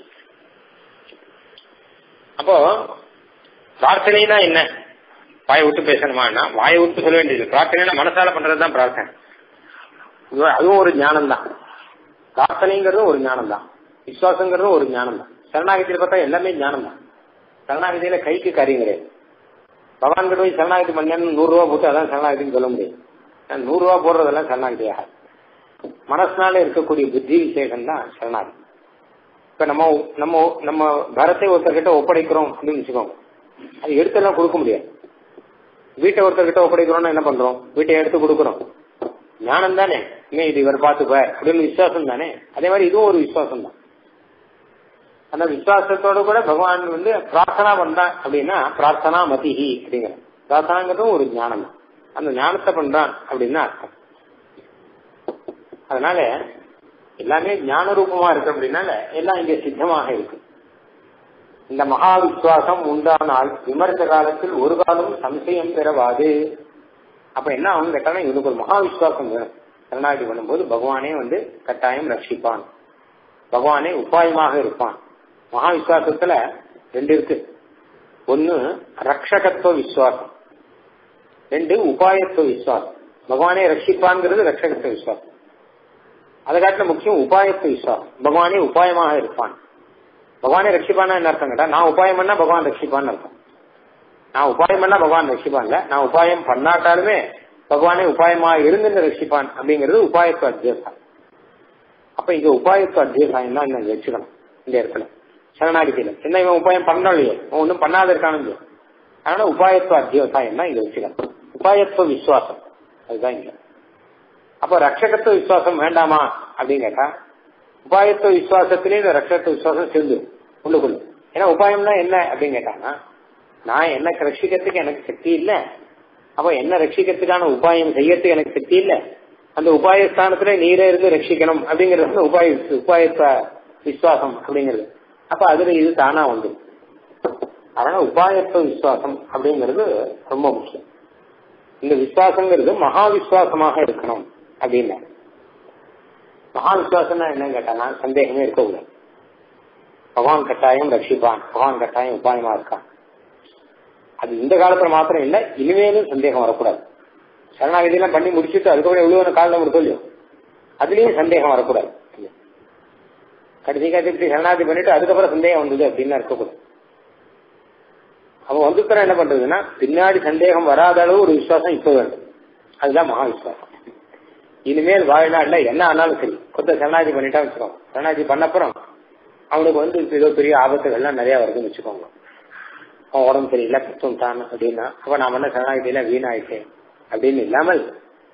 அப்போ பிரார்த்தனைனா என்ன? வாயை விட்டு பேசணுமான்னா வாயை விட்டு சொல்ல வேண்டியது. பிரார்த்தனைனா மனசால பண்றதுதான் பிரார்த்தனை. அதுவும் ஒரு ஞானம் தான். பிரார்த்தனைங்கிறதும் ஒரு ஞானம் தான், விசுவாசங்கிறதும் ஒரு ஞானம் தான். சரணாகதியில பார்த்தா எல்லாமே ஞானம் தான். சரணாகதியில கைக்கு காரியம் கிடையாது. பகவான் கிட்ட போய் சரணாகதி பண்ணு நூறு ரூபா போட்டு அதான் சரணாகதின்னு சொல்ல முடியும். நூறு ரூபா போடுறதெல்லாம் சரணாகதியாக மனசுனால இருக்கக்கூடிய புத்தி விசேஷம் தான் சரணாகதி. இப்ப நம்ம நம்ம நம்ம பரத்தை ஒருத்தர்கிட்ட ஒப்படைக்கிறோம் அப்படின்னு வச்சுக்கோங்க, அது எடுத்தெல்லாம் கொடுக்க முடியாது. வீட்டை ஒருத்தர்கிட்ட ஒப்படைக்கிறோம்னா என்ன பண்றோம்? வீட்டை எடுத்து கொடுக்குறோம். ஞானம் தானே, இனிமே இது இவர் பார்த்துப்ப அப்படின்னு விசுவாசம் தானே. அதே மாதிரி இதுவும் ஒரு விசுவாசம் தான். அந்த விசுவாசத்தோட கூட பகவான் வந்து பிரார்த்தனா பண்றான் அப்படின்னா பிரார்த்தனா மதிஹி அப்படிங்கிற பிரார்த்தனாங்கிறதும் ஒரு ஞானம் தான். அந்த ஞானத்தை பண்றான் அப்படின்னா அர்த்தம். அதனால எல்லாமே ஞான ரூபமா இருக்கு அப்படின்னால எல்லாம் இங்க சித்தமாக இருக்கு. இந்த மகா விசுவாசம் உண்டானால் விமர்ச காலத்தில் ஒரு காலம் சம்சயம் பெறவாது. அப்ப என்ன ஆகும் கேட்டாலும் இவனுக்கு ஒரு மகா விசுவாசம் வேணும். சரணாகதி பண்ணும்போது பகவானே வந்து கட்டாயம் ரட்சிப்பான், பகவானே உபாயமாக இருப்பான். மகா விசுவாசத்துல ரெண்டு இருக்கு. ஒன்னு ரட்சகத்துவ விசுவாசம், ரெண்டு உபாயத்துவ விசுவாசம். பகவானே ரட்சிப்பான்ங்கிறது ரட்சகத்துவ விசுவாசம். அதை காட்டில முக்கியம் உபாயத்துவ விசுவாசம். பகவானே உபாயமாக இருப்பான். பகவானே ரட்சிப்பான்னா என்ன அர்த்தம் கேட்டா நான் உபாயம் பண்ணா பகவான் ரட்சிப்பான்னு அர்த்தம். நான் உபாயம் பண்ணா பகவான் ரட்சிப்பான்ல, நான் உபாயம் பண்ணாட்டாலுமே பகவானே உபாயமா இருந்து ரட்சிப்பான் அப்படிங்கிறது உபாயத்துவ அத்தியாசாயம். அப்ப இங்க உபாயத்துவ அத்தியாசாயம் தான் இங்க வச்சுக்கணும் இந்த இடத்துல சரணாகிதியில. என்ன இவன் உபாயம் பண்ணணும் இல்லையே, இவன் ஒன்றும் பண்ணாத இருக்கானு. அதனால உபாயத்துவ அத்தியாசாயம் தான் இங்க வச்சுக்கணும். உபாயத்துவ விசுவாசம் அதுதான் இங்க. அப்ப ரட்சகத்துவ விசுவாசம் வேண்டாமா அப்படின்னு கேட்டா, உபாயத்துவ விசுவாசத்திலே இந்த ரட்சகத்துவ விசுவாசம் சேர்ந்து உள்ளுக்குள்ள. ஏன்னா உபாயம்னா என்ன அப்படின்னு கேட்டாங்கன்னா, நான் என்ன ரட்சிக்கிறதுக்கு எனக்கு சக்தி இல்லை, அப்ப என்ன ரட்சிக்கிறதுக்கான உபாயம் செய்யறதுக்கு எனக்கு சக்தி இல்லை, அந்த உபாய ஸ்தானத்துல நீரே இருந்து ரட்சிக்கணும் அப்படிங்கிறது உபாய உபாயத்துவ விசுவாசம் அப்படிங்கிறது. அப்ப அதுல இது தானா உண்டு. அதனால உபாயத்துவ விசுவாசம் அப்படிங்கிறது ரொம்ப முக்கியம். இந்த விசுவாசங்கிறது மகா விசுவாசமாக இருக்கணும் அப்படின்னு. மகா விசுவாசம்னா என்னன்னு கேட்டானா சந்தேகமே இருக்கக்கூடாது. பகவான் கட்டாயம் ரட்சிப்பான், பகவான் கட்டாயம் உபாயமா இருக்கான். அது இந்த காலத்துல மாத்திரம் இல்ல, இனிமேலும் சந்தேகம் வரக்கூடாது. சரணாகதியெல்லாம் பண்ணி முடிச்சுட்டு அதுக்கப்புறம் எவ்வளவு காலம் நம்ம சொல்லியும் அதுலயும் சந்தேகம் வரக்கூடாது. கடைசி கட்டி சரணாகதி பண்ணிட்டு அதுக்கப்புறம் சந்தேகம் வந்தது அப்படின்னு இருக்கக்கூடாது. அவன் வந்து என்ன பண்றதுன்னா, பின்னாடி சந்தேகம் வராத அளவு ஒரு விசுவாசம் இப்ப வேண்டும். அதுதான் மகா விசுவாசம். இனிமேல் வாழ்நாள்ல என்ன ஆனாலும் சரி, கொத்த சரணாகதி பண்ணிட்டா வச்சுக்கோங்க. சரணாகதி பண்ணப்புறம் அவனுக்கு வந்து ஏதோ பெரிய ஆபத்துகள்லாம் நிறைய வருதுன்னு வச்சுக்கோங்க. அவன் உடம்பு சரியில்லை கஷ்டம் தான் அப்படின்னா, அப்ப நான் என்ன சரணாகதியில வீணாயிட்டேன் அப்படின்னு இல்லாமல்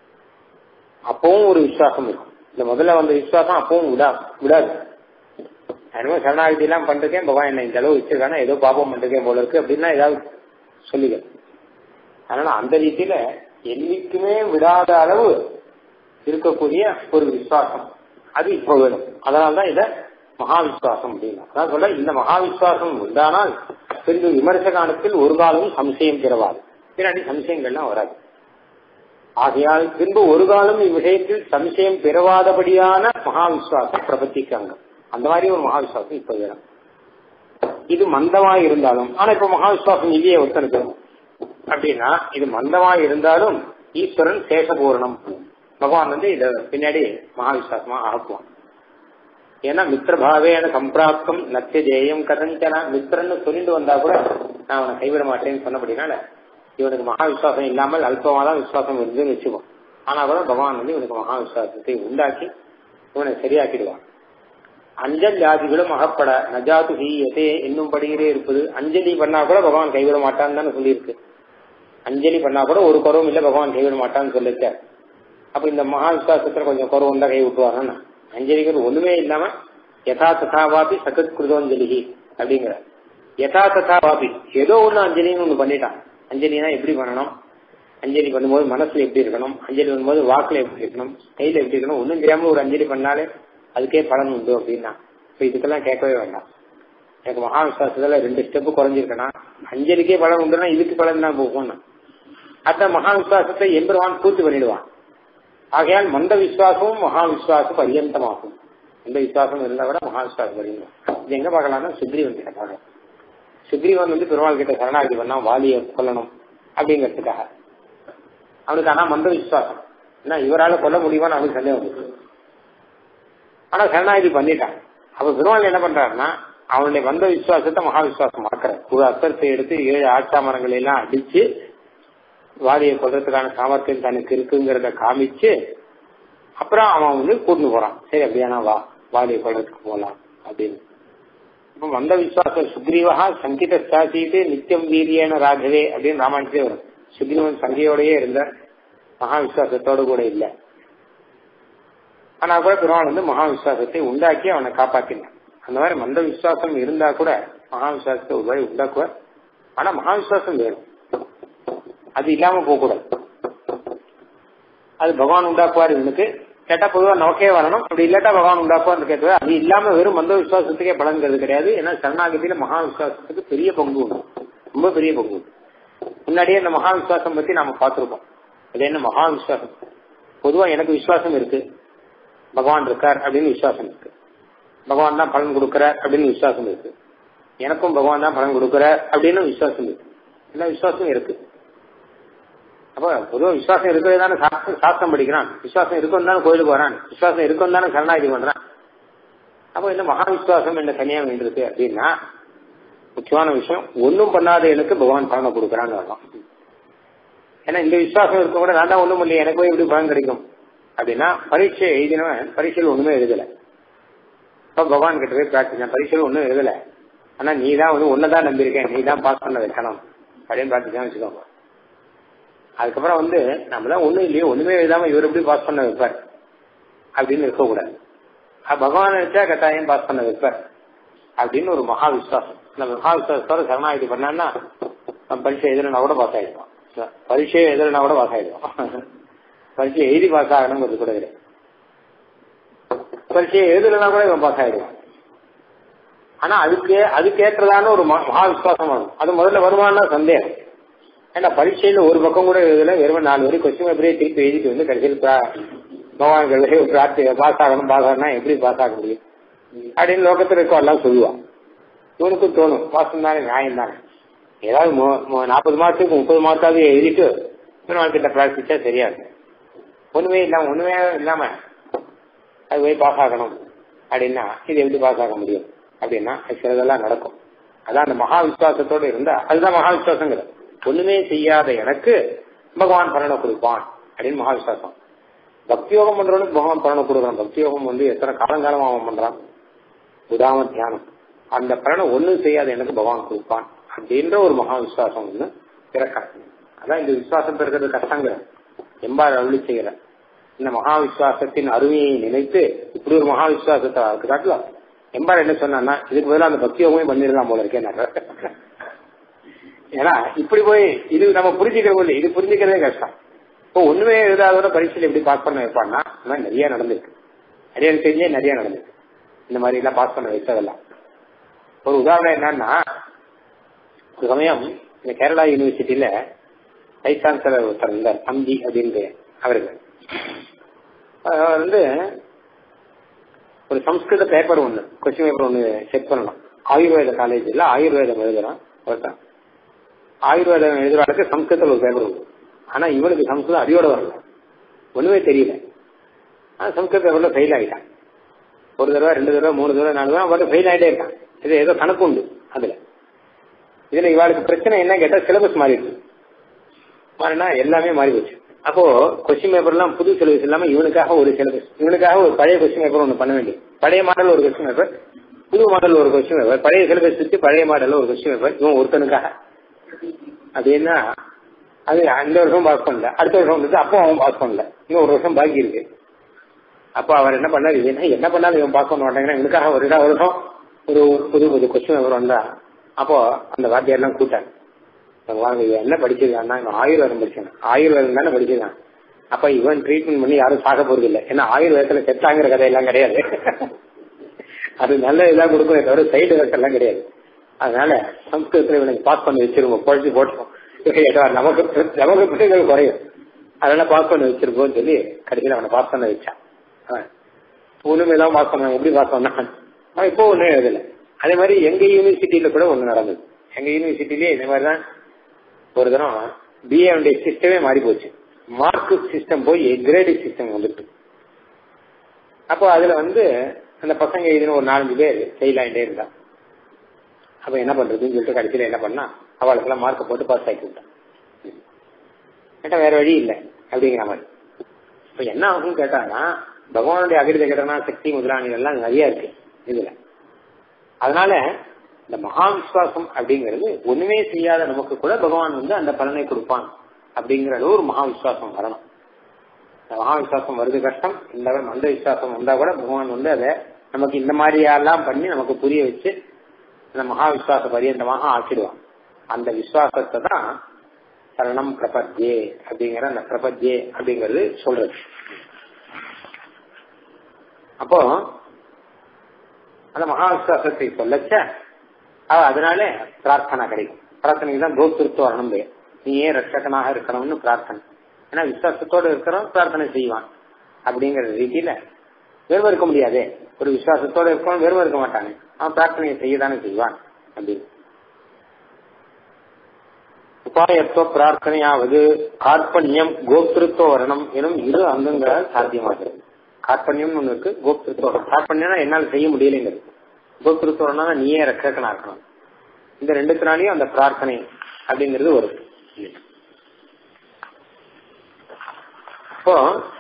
அப்பவும் ஒரு விசுவாசம் இருக்கும். இந்த முதல்ல வந்த விசுவாசம் அப்பவும் விடா விடாது அதுவும் சரணாகதி எல்லாம் பண்றேன், பகவான் என்ன இந்த அளவு வச்சிருக்கானா, ஏதோ பாபம் பண்றேன் போல இருக்கு அப்படின்னா ஏதாவது சொல்லுங்க. அதனால அந்த ரீதியில என்னைக்குமே விடாத அளவு இருக்கக்கூடிய ஒரு விசுவாசம் அது இப்போ வேணும். அதனால்தான் இத மகா விசுவாசம் அப்படின்னா. அதான் சொல்ல, இந்த மகா விசுவாசம் உண்டானால் பின்பு விமர்ச காலத்தில் ஒரு காலமும் சம்சயம் பெறவாது, பின்னாடி சம்சயங்கள்லாம் வராது. ஆகையால் பின்பு ஒரு காலம் இவ்விஷயத்தில் சம்சயம் பெறவாதபடியான மகா விசுவாசம் பிரபத்திக்காங்க. அந்த மாதிரி ஒரு மகா விசுவாசம் இப்ப வேணும். இது மந்தமா இருந்தாலும், ஆனா இப்ப மகா விசுவாசம் இல்லையே ஒருத்தனுக்கு அப்படின்னா, இது மந்தமா இருந்தாலும் ஈஸ்வரன் சேஷபூரணம், பகவான் வந்து இத பின்னாடி மகா விசுவாசமா ஆக்குவான். ஏன்னா மித்திரபாவேன சம்பிராப்தம் நத்திய ஜெயம் கதஞ்சனா, மித்திரன்னு சொல்லிட்டு வந்தா கூட நான் அவனை கைவிட மாட்டேன்னு சொன்னபடினால இவனுக்கு மகா விசுவாசம் இல்லாமல் அல்பமா தான் விசுவாசம் இருந்துன்னு வச்சுக்கோம். ஆனா கூட பகவான் வந்து இவனுக்கு மகா விசுவாசத்தை உண்டாக்கி இவனை சரியாக்கிடுவான். அஞ்சல் ஜாதிகளும் அகப்பட நஜாது ஹீயதே என்னும் படியிலே இருப்பது. அஞ்சலி பண்ணா கூட பகவான் கைவிட மாட்டான்னு தானே சொல்லியிருக்கு. அஞ்சலி பண்ணா கூட ஒரு குறவும் இல்ல, பகவான் கைவிட மாட்டான்னு சொல்லிருக்க. அப்ப இந்த மகா விசுவாசத்துல கொஞ்சம் குறவு வந்தா கை விட்டுவாங்கன்னா, அஞ்சலிங்கிறது ஒண்ணுமே இல்லாம யதா ததாவாபி சகத் கிருதோஞ்சலி அப்படிங்கிற, யதா ததாவாபி ஏதோ ஒண்ணு அஞ்சலின்னு ஒண்ணு பண்ணிட்டான். அஞ்சலினா எப்படி பண்ணணும், அஞ்சலி பண்ணும்போது மனசுல எப்படி இருக்கணும், அஞ்சலி பண்ணும்போது வாக்குல எப்படி இருக்கணும், கையில எப்படி இருக்கணும், ஒன்னும் தெரியாம ஒரு அஞ்சலி பண்ணாலே அதுக்கே பலன் உண்டு அப்படின்னா இப்ப இதுக்கெல்லாம் கேட்கவே வேண்டாம். எனக்கு மகா விசுவாசத்துல ரெண்டு ஸ்டெப்பு குறைஞ்சிருக்கேன்னா அஞ்சலிக்கே பலன் உண்டுன்னா இதுக்கு பலன் தான் போகும். அத்த மகா விசுவாசத்தை எம்பெருவான் பூர்த்தி பண்ணிடுவான். ஆகையால் மந்த விசுவாசமும் மகா விசுவாசம் பரியந்தமாகும். எந்த விசுவாசம் இருந்தா கூட மகா விசுவாசம் பரியந்தம். இது எங்க பார்க்கலாம்னா சுக்ரீவன் கிட்ட பார்க்கலாம். சுக்ரீவன் வந்து பெருமாள் கிட்ட சரணாகதி பண்ணா வாலியை கொல்லணும் அப்படிங்கிறதுக்காக. அவனுக்கு ஆனா மந்த விசுவாசம், ஏன்னா இவரால கொல்ல முடியுமான்னு அவனுக்கு சந்தேகம் இருக்கு. ஆனா சரணாகதி பண்ணிட்டான். அப்ப பெருமாள் என்ன பண்றாருன்னா அவனுடைய மந்த விசுவாசத்தை மகா விசுவாசம் ஆக்குற ஒரு அஸ்திரத்தை எடுத்து ஏழு ஆட்சா மரங்களை எல்லாம் அடிச்சு வாலியை கொல்றதுக்கான சாமர்த்தியம் தனக்கு இருக்குங்கிறத காமிச்சு அப்புறம் அவன் வந்து கூட்டு போறான். சரி அப்படியானா வா வாலியை கொல்றதுக்கு போலாம் அப்படின்னு. இப்ப மந்த விசுவாசம் சுக்ரீவா சங்கித சாசிட்டு நித்தியம் வீரியன ராகவே அப்படின்னு ராமாயணத்திலே வரும். சுக்ரீவன் சங்கையோடயே இருந்த மகா விசுவாசத்தோடு கூட இல்ல. ஆனா கூட பெருமாள் வந்து மகா விசுவாசத்தை உண்டாக்கி அவனை காப்பாத்தினான். அந்த மாதிரி மந்த விசுவாசம் இருந்தா கூட மகா விசுவாசத்தை ஒரு வழி உண்டாக்குவார். ஆனா மகா விசுவாசம் வேணும், அது இல்லாம போக கூடாது. அது பகவான் உண்டாக்குவார். இவனுக்கு கேட்டா பொதுவா நமக்கே வரணும், அப்படி இல்லாட்டா பகவான் உண்டாக்குவார் கேட்க. அது இல்லாம வெறும் மந்த விசுவாசத்துக்கே பலன்கிறது கிடையாது. ஏன்னா சரணாகதியில மகா விசுவாசத்துக்கு பெரிய பங்கு உண்டு, ரொம்ப பெரிய பங்கு உண்டு. முன்னாடியே இந்த மகா விசுவாசம் பத்தி நாம பார்த்திருக்கோம். அது என்ன மகா விசுவாசம்? பொதுவா எனக்கு விசுவாசம் இருக்கு, பகவான் இருக்கார் அப்படின்னு விசுவாசம் இருக்கு, பகவான் தான் பலன் கொடுக்கிறார் அப்படின்னு விசுவாசம் இருக்கு, எனக்கும் பகவான் தான் பலன் கொடுக்கிறார் அப்படின்னு விசுவாசம் இருக்கு. எல்லா விசுவாசம் இருக்கு. அப்ப பொதுவாக விசுவாசம் இருக்கிறது தானே சாஸ்திரம் படிக்கிறான், விசுவாசம் இருக்கும் தானே கோயிலுக்கு வரான், விசுவாசம் இருக்கும் தானே சரணாகதி பண்றான். அப்ப என்ன மகா விசுவாசம் என்ன தனியா வேண்டியிருக்கு அப்படின்னா முக்கியமான விஷயம், ஒன்னும் பண்ணாத எனக்கு பகவான் பலனை கொடுக்கறான்னு வரலாம். ஏன்னா இந்த விசுவாசம் இருக்க கூட நான் தான் ஒண்ணும் இல்லையே எனக்கு போய் எப்படி பலன் கிடைக்கும் அப்படின்னா பரீட்சை எழுதினவன் பரீட்சையில் ஒண்ணுமே எழுதல. இப்ப பகவான் கிட்ட போய் பிரார்த்திச்சேன் பரீட்சையில் ஒன்றும் எழுதல, ஆனா நீ தான் வந்து ஒன்னதான் நம்பியிருக்கேன், நீ தான் பாஸ் பண்ண வைக்கணும் அப்படின்னு பிரார்த்திச்சான்னு வச்சுக்கோங்க. அதுக்கப்புறம் வந்து நம்ம தான் ஒண்ணும் இல்லையோ ஒண்ணுமே எழுதாம இவர் எப்படி பாஸ் பண்ண வைப்பார் அப்படின்னு இருக்கக்கூடாது. பகவான் நினைச்சா கட்டாயம் பாஸ் பண்ண வைப்பார் அப்படின்னு ஒரு மகா விசுவாசம். அந்த மகா விசுவாசத்தோட சரணாகதி பண்ணான்னா பரீட்சை எதிரனா கூட பாஸ் ஆயிடுவான், பரீட்சையை எதிரனா கூட பாஸ் ஆயிடுவான். பரீட்சை எழுதி பாஸ் ஆகணுங்கிறது கூட கிடையாது, பரீட்சையை எழுதலைன்னா கூட இவன் பாஸ் ஆயிடுவான். ஆனா அதுக்கு அதுக்கேற்றதான ஒரு மகா விசுவாசம் வரும். அது முதல்ல வருமானா சந்தேகம். ஏன்னா பரீட்சையில ஒரு பக்கம் கூட எழுதல, வெறும் நாலு வரை கொஸ்டின் பேப்பரே திருப்பி எழுதிட்டு வந்து கடைசியில் பகவான் பிரார்த்தி பாஸ் ஆகணும் பாஸ் ஆகணும் எப்படி பாஸ் ஆக முடியும் அப்படின்னு லோகத்தில் இருக்கோ எல்லாம் சொல்லுவான். இவனுக்கும் தோணும் பாசம் தானே நியாயம் தானே, ஏதாவது நாற்பது மார்க்குக்கு முப்பது மார்க்காவது எழுதிட்டு இவன் கிட்ட பிரார்த்திச்சா சரியா இருக்கு. ஒண்ணுமே இல்லாம ஒண்ணுமே இல்லாம அது போய் பாஸ் ஆகணும் அப்படின்னா இது எப்படி பாஸ் ஆக முடியும் அப்படின்னா சிலதெல்லாம் நடக்கும். அதான் அந்த மகா விசுவாசத்தோடு இருந்தா அதுதான் மகா விசுவாசங்கிறது. ஒண்ணுமே செய்யாத எனக்கு பகவான் பலனை கொடுப்பான் அப்படின்னு மகா விசுவாசம். பக்தியோகம் பண்றவனுக்கு பகவான் பலனை கொடுக்குறான். பக்தியோகம் வந்து எத்தனை காலங்காலம் அவன் பண்றான், உதாம தியானம், அந்த பலனை ஒண்ணும் செய்யாத எனக்கு பகவான் கொடுப்பான் அப்படின்ற ஒரு மகா விசுவாசம் வந்து பிறக்காது. அதான் இந்த விசுவாசம் பிறக்கிறது கஷ்டங்கிற எம்பார் அருளி செய்கிற இந்த மகா விசுவாசத்தின் அருமையை நினைத்து இப்படி ஒரு மகா விசுவாசத்தை அதுக்கு காட்டலாம். எம்பார் என்ன சொன்னா இதுக்கு பதிலாக அந்த பக்தியோகமே பண்ணிடலாம் போல இருக்கேன். ஏன்னா இப்படி போய் இது நம்ம புரிஞ்சுக்கிற போது இது புரிஞ்சுக்கிறதே கஷ்டம். இப்போ ஒண்ணுமே எழுதாதோட பரீட்சையில் எப்படி பாஸ் பண்ண வைப்பான்னா நிறைய நடந்திருக்கு, நிறைய தெரிஞ்சே நிறைய நடந்திருக்கு இந்த மாதிரி எல்லாம் பாஸ் பண்ண வைத்ததெல்லாம். ஒரு உதாரணம் என்னன்னா ஒரு சமயம் இந்த கேரளா யூனிவர்சிட்டியில வைஸ் சான்சலர் ஒருத்தர் இருந்தார் அம்பி அப்படின்னு அவருக்கு வந்து ஒரு சம்ஸ்கிருத பேப்பர் ஒண்ணு கொஸ்டின் பேப்பர் ஒண்ணு செக் பண்ணலாம். ஆயுர்வேத காலேஜ்ல ஆயுர்வேதம் எழுதுறான் ஒருத்தன். ஆயுர்வேதம் எழுதுறாளுக்கு சம்ஸ்கிருதத்தில் ஒரு பேப்பர் உண்டு. ஆனா இவனுக்கு சம்ஸ்கிருதம் அடியோட வரல, ஒண்ணுமே தெரியல. ஆனா சம்ஸ்கிருத பேப்பர்ல ஃபெயில் ஆகிட்டான். ஒரு தடவை ரெண்டு தடவை மூணு தடவை நாலு தடவை வந்து ஃபெயில் ஆகிட்டே இருக்கான். இது ஏதோ கணக்கு உண்டு அதுல. இதுல இவாளுக்கு பிரச்சனை என்ன கேட்டா சிலபஸ் மாறிடுச்சு. மாறினா எல்லாமே மாறி போச்சு. அப்போ கொஸ்டின் பேப்பர் எல்லாம் புது சிலபஸ் இல்லாம இவனுக்காக ஒரு சிலபஸ், இவனுக்காக ஒரு பழைய கொஸ்டின் பேப்பர் ஒண்ணு பண்ண வேண்டியது. பழைய மாடல் ஒரு கொஸ்டின் பேப்பர், புது மாடல் ஒரு கொஸ்டின் பேப்பர், பழைய சிலபஸ் வச்சு பழைய மாடல் ஒரு கொஸ்டின் பேப்பர் இவன் ஒருத்தனுக்காக. அப்படின்னா அது அந்த வருஷம் பாஸ் பண்ணல, அடுத்த வருஷம் வந்து அப்போ அவன் பாஸ் பண்ணல, இன்னும் ஒரு வருஷம் பாக்கி இருக்கு. அப்போ அவர் என்ன பண்ணாரு, என்ன பண்ணாலும் இவன் பாஸ் பண்ண மாட்டாங்கன்னா இவனுக்காக ஒரு வருஷம் ஒரு புது புது கொஸ்டின் பேப்பர் வந்தா அப்போ அந்த வாத்தியாரெல்லாம் கூட்டாங்க. வாங்க இவன் என்ன படிச்சிருக்கான்னா இவன் ஆயுர்வேதம் படிச்சான், ஆயுர்வேதம் தானே படிச்சிருக்கான். அப்ப இவன் ட்ரீட்மெண்ட் பண்ணி யாரும் சாக போறது இல்லை, ஏன்னா ஆயுர்வேதத்துல செத்தாங்கிற கதையெல்லாம் கிடையாது. அது நல்ல இதெல்லாம் கொடுக்கும், தவிர சைடு எஃபெக்ட் எல்லாம் கிடையாது. அதனால சம்ஸ்கிருதத்துல இவனுக்கு பாஸ் பண்ணி வச்சிருவோம், குழச்சி போட்டோம், நமக்கு நமக்கு பிள்ளைகள் குறையும், அதனால பாஸ் பண்ணி வச்சிருக்கோம் சொல்லி கடைசியில் அவனை பாஸ் பண்ண வச்சான். ஒண்ணுமே தான் பாஸ் பண்ணான். எப்படி பாஸ் பண்ணான் அவன் இப்போ ஒன்னும் எழுதல. அதே மாதிரி எங்க யூனிவர்சிட்டியில கூட ஒண்ணு நடந்தது. எங்க யூனிவர்சிட்டிலேயே இதே மாதிரிதான் ஒரு தினம் பிஏ சிஸ்டமே மாறி போச்சு. மார்க் சிஸ்டம் போய் கிரேடிங் சிஸ்டம் வந்துட்டு. அப்போ அதுல வந்து அந்த பசங்க எழுதின ஒரு நாலஞ்சு பேர் ஃபெயில் ஆகிட்டே இருந்தா. அப்ப என்ன பண்றதுன்னு சொல்லிட்டு கடைசியில என்ன பண்ணா அவளுக்கெல்லாம் மார்க் போட்டு பாஸ் ஆக்கி விட்டான். கேட்டா வேற வழி இல்லை அப்படிங்கிற மாதிரி. இப்ப என்ன ஆகும் கேட்டாங்கன்னா பகவானுடைய அகிரித கடனா சக்தி முதலாளிகள் எல்லாம் நிறைய இருக்கு இதுல. அதனால இந்த மகா விசுவாசம் அப்படிங்கிறது ஒண்ணுமே செய்யாத நமக்கு கூட பகவான் வந்து அந்த பலனை கொடுப்பான் அப்படிங்கிற ஒரு மகா விசுவாசம் வரணும். இந்த மகா விசுவாசம் வருது கஷ்டம். இந்த மந்த விசுவாசம் வந்தா கூட பகவான் வந்து அதை நமக்கு இந்த மாதிரியெல்லாம் பண்ணி நமக்கு புரிய வச்சு அந்த மகா விசுவாச பரியந்தமாக ஆக்கிடுவான். அந்த விசுவாசத்தை தான் சரணம் பிரபத்யே அப்படிங்கிற அந்த பிரபத்யே அப்படிங்கிறது சொல்றது. அப்போ அந்த மகா விசுவாசத்தை சொல்லச்ச அவ அதனால பிரார்த்தனை கிடைக்கும். பிரார்த்தனைக்கு தான் கோத்திருத்து வரணும், நீயே ரட்சகனாக இருக்கணும்னு பிரார்த்தனை. ஏன்னா விசுவாசத்தோடு இருக்கிறோம் பிரார்த்தனை செய்வான் அப்படிங்கிற ரீதியில வெறும் இருக்க முடியாது. ஒரு விசுவாசத்தோடு இருக்கணும் வெறும் இருக்க மாட்டாங்க, அவன் பிரார்த்தனையை செய்யதானே செய்வான் அப்படின்னு. உபாயத்துவ பிரார்த்தனையாவது கார்பண்யம் கோத்திருத்துவ வரணம் எனும் இரு அங்கங்களால் சாத்தியமாகிறது. கார்பண்யம் ஒண்ணு இருக்கு, கோத்திருத்துவ. கார்பண்யம்னா என்னால் செய்ய முடியலைங்கிறது, கோத்திருத்துவம்னா நீயே ரட்சகனா இருக்கணும். இந்த ரெண்டுத்தினாலையும் அந்த பிரார்த்தனை அப்படிங்கிறது வருது. அப்போ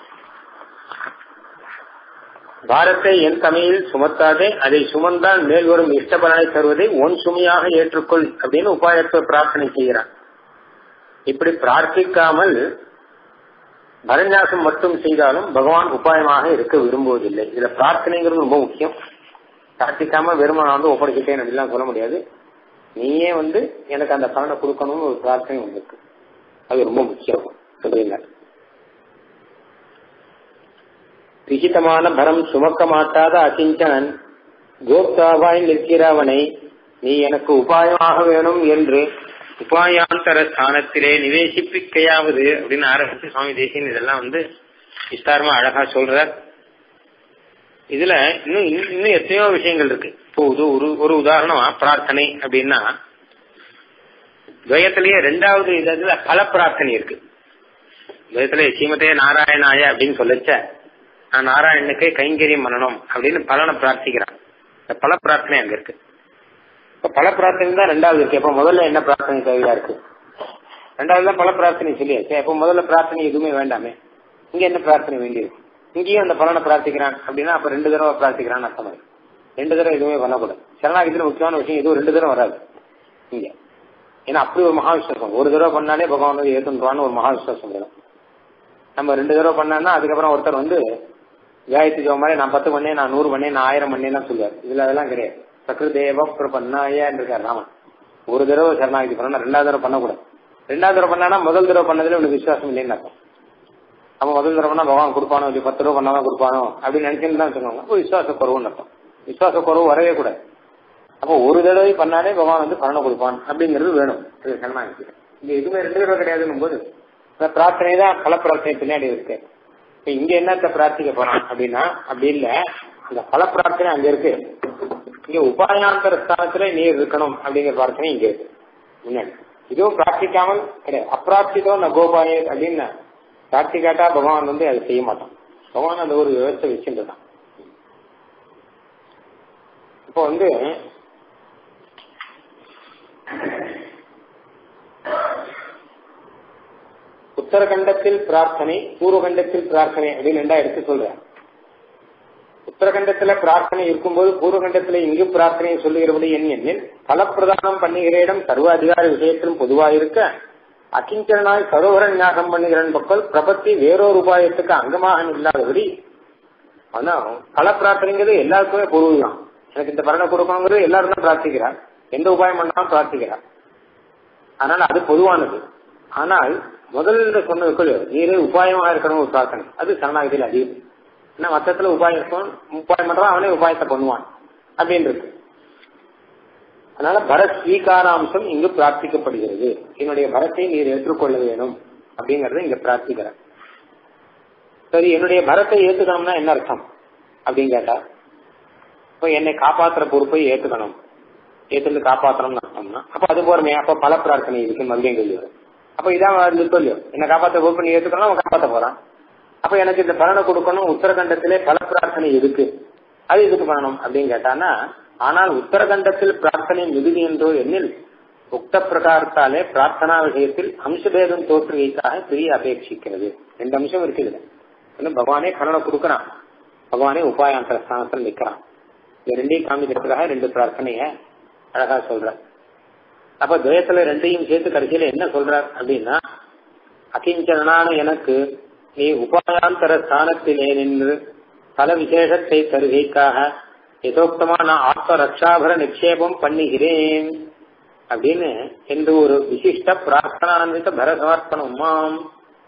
பாரத்தை என் தமிழில் சுமத்தாதே, அதை சுமந்தால் மேல் வரும் இஷ்டபலனை தருவதை ஒன் சுமையாக ஏற்றுக்கொள் அப்படின்னு உபாயத்துவ பிரார்த்தனை செய்கிறான். இப்படி பிரார்த்திக்காமல் பரநியாசம் மட்டும் செய்தாலும் பகவான் உபாயமாக இருக்க விரும்புவதில்லை. இதுல பிரார்த்தனைங்கிறது ரொம்ப முக்கியம். பிரார்த்திக்காம வெறுமனை வந்து ஒப்படைச்சிட்டேன் அப்படிலாம் சொல்ல முடியாது. நீயே வந்து எனக்கு அந்த பலனை கொடுக்கணும்னு ஒரு பிரார்த்தனை வந்திருக்கு. அது ரொம்ப முக்கியம் அப்படின்னா விகிதமான பரம் சுமக்க மாட்டாத அகிஞ்சனன் கோப்தாவாய் நிற்கிறவனை நீ எனக்கு உபாயமாக வேணும் என்று உபாயாந்தர ஸ்தானத்திலே நிவேசிப்பிக்கையாவது அப்படின்னு ஆரம்பிச்சு சுவாமி தேசியன் இதெல்லாம் வந்து விஸ்தாரமா அழகா சொல்றார். இதுல இன்னும் இன்னும் எத்தனையோ விஷயங்கள் இருக்கு. இப்போ ஒரு ஒரு உதாரணமா பிரார்த்தனை அப்படின்னா துவயத்திலேயே ரெண்டாவது இதுல பல பிரார்த்தனை இருக்கு. துவயத்திலே சீமதே நாராயணாய அப்படின்னு சொல்லச்ச நான் நாராயணனுக்கு கைங்கரியம் பண்ணணும் அப்படின்னு பலனை பிரார்த்திக்கிறான். பல பிரார்த்தனை அங்க இருக்கு. இப்ப பல பிரார்த்தனை தான் ரெண்டாவது இருக்கு. இப்ப முதல்ல என்ன பிரார்த்தனை தேவையா இருக்கு? ரெண்டாவது தான் பல பிரார்த்தனை சொல்லியாச்சு. இப்ப முதல்ல பிரார்த்தனை எதுவுமே வேண்டாமே, இங்க என்ன பிரார்த்தனை வேண்டியிருக்கு? இங்கேயும் அந்த பலனை பிரார்த்திக்கிறான் அப்படின்னா அப்ப ரெண்டு தடவை பிரார்த்திக்கிறான்னு அர்த்தம். ரெண்டு தடவை எதுவுமே பண்ணக்கூடாது. சரணாகதியில முக்கியமான விஷயம் எதுவும் ரெண்டு தடவை வராது இங்க. ஏன்னா அப்படி ஒரு மகா விசுவாசம். ஒரு தடவை பண்ணாலே பகவான் வந்து ஏற்றுவான்னு ஒரு மகா விசுவாசம் வரும். நம்ம ரெண்டு தடவை பண்ணா அதுக்கப்புறம் ஒருத்தர் வந்து காயத்ரி ஜெபம் மாதிரி நான் பத்து பண்ணேன், நான் நூறு பண்ணேன், நான் ஆயிரம் பண்ணேன் சொல்லுவார். இதுல அதெல்லாம் கிடையாது. சக்ருதேவ பிரபன்னாயன்னு இருக்காரு ராமன். ஒரு தடவை சரணாகதி பண்ணா ரெண்டாவது தடவை பண்ணக்கூடாது. ரெண்டாவது தடவை பண்ணா முதல் தடவை பண்ணதுல உனக்கு விசுவாசம் இல்லைன்னு அர்த்தம். அப்ப முதல் தடவை பண்ணா பகவான் கொடுப்பானோ இல்லை பத்து ரூபா பண்ணாதான் கொடுப்பானோ அப்படின்னு நினைச்சுன்னு தான் சொல்லுவாங்க. அப்போ விசுவாச குறவுன்னு அர்த்தம். விசுவாச குறவு வரவே கூடாது. அப்போ ஒரு தடவை பண்ணாலே பகவான் வந்து பலனை கொடுப்பான் அப்படிங்கிறது வேணும். சரணாகதி இங்க எதுவுமே ரெண்டு தடவை கிடையாதுன்னு போது பிரார்த்தனை தான் பல பிரார்த்தனை பின்னாடி இருக்கு. இப்ப இங்க என்னத்த பிரார்த்திக்க போறான் அப்படின்னா அப்படி இல்ல, அந்த பல பிரார்த்தனை அங்க இருக்கு. இங்க உபாயாந்தர ஸ்தானத்துல நீர் இருக்கணும் அப்படிங்கிற பிரார்த்தனை இங்க இருக்கு முன்னாடி. இதுவும் பிரார்த்திக்காமல் கிடையாது. அப்பிரார்த்திதோ ந கோபாய அப்படின்னு பிரார்த்திக்காட்டா பகவான் வந்து அதை செய்ய மாட்டான். பகவான் அந்த ஒரு விவசாய வச்சுருந்தான். இப்போ வந்து உத்தரகண்டத்தில் பிரார்த்தனை, பூர்வகண்டத்தில் பிரார்த்தனை அப்படின்னு ரெண்டா எடுத்து சொல்றேன். உத்தரகண்டத்துல பிரார்த்தனை இருக்கும்போது பூர்வகண்டத்துல இங்கு பிரார்த்தனையை சொல்லுகிறபடி என் எண்ணில் பலப்பிரதானம் பண்ணுகிற இடம் சர்வ அதிகார விஷயத்திலும் பொதுவாக இருக்க அகிஞ்சனாய் சரோவர ஞாகம் பண்ணுகிறன் பக்கம் பிரபத்தி வேறொரு உபாயத்துக்கு அங்கமாக இல்லாதபடி. ஆனா பல பிரார்த்தனைங்கிறது எல்லாருக்குமே பொருள்தான். எனக்கு இந்த பலனை கொடுக்கணுங்கிறது எல்லாரும் தான் பிரார்த்திக்கிறார். எந்த உபாயம் பண்ணாலும் பிரார்த்திக்கிறார். அதனால அது பொதுவானது. ஆனால் முதல்ல சொன்னதுக்குள்ள நீரே உபாயமாக இருக்கணும் ஒரு பிரார்த்தனை, அது சரணாகதியில் அதிகம். ஏன்னா மொத்தத்துல உபாயம் இருக்கணும், உபாயம் பண்றான் அவனே உபாயத்தை பண்ணுவான் அப்படின்னு இருக்கு. அதனால பரத் ஸ்வீகாராம்சம் இங்கு பிரார்த்திக்கப்படுகிறது. என்னுடைய பரத்தை நீர் ஏற்றுக்கொள்ள வேணும் அப்படிங்கறத இங்க பிரார்த்திக்கிற. சரி, என்னுடைய பரத்தை ஏத்துக்கணும்னா என்ன அர்த்தம் அப்படின்னு கேட்டா, இப்ப என்னை காப்பாற்றுற பொறுப்பை ஏத்துக்கணும், ஏத்துட்டு காப்பாற்றணும்னு அர்த்தம்னா அப்ப அது போறமே. அப்ப பல பிரார்த்தனை இருக்கு மறுபடியும் கேள்வி. அப்ப இதான் சொல்லு, என்ன காப்பாற்ற பொறுப்பு நீ ஏத்துக்கணும், அவன் காப்பாற்ற போறான். அப்ப எனக்கு இந்த பலனை கொடுக்கணும். உத்தரகண்டத்திலே பல பிரார்த்தனை இருக்கு, அது எதுக்கு பண்ணணும் அப்படின்னு கேட்டானா, ஆனால் உத்தரகண்டத்தில் பிரார்த்தனை மிகுதி என்றோ எண்ணில் உக்த பிரகாரத்தாலே பிரார்த்தனா விஷயத்தில் அம்சபேதம் தோற்றுகைக்காக பெரிய அபேட்சிக்கிறது. ரெண்டு அம்சம் இருக்குது. பகவானே பலனை கொடுக்கறான், பகவானே உபாயாந்தர ஸ்தானத்தில் நிற்கிறான். இந்த ரெண்டையும் காமிக்கிறதுக்காக ரெண்டு பிரார்த்தனைய அழகா சொல்ற. அப்ப துவயத்துல ரெண்டையும் சேர்த்து கடைசியில என்ன சொல்றார் அப்படின்னா, அகிஞ்சனான எனக்கு நீ உபாயாந்தர ஸ்தானத்திலே நின்று பல விசேஷத்தை தருகைக்காக யதோக்தமான ஆத்ம ரக்ஷாபர நிக்ஷேபம் பண்ணுகிறேன் அப்படின்னு என்று ஒரு விசிஷ்ட பிரார்த்தனான்வித பர சமர்ப்பணம் மாம்.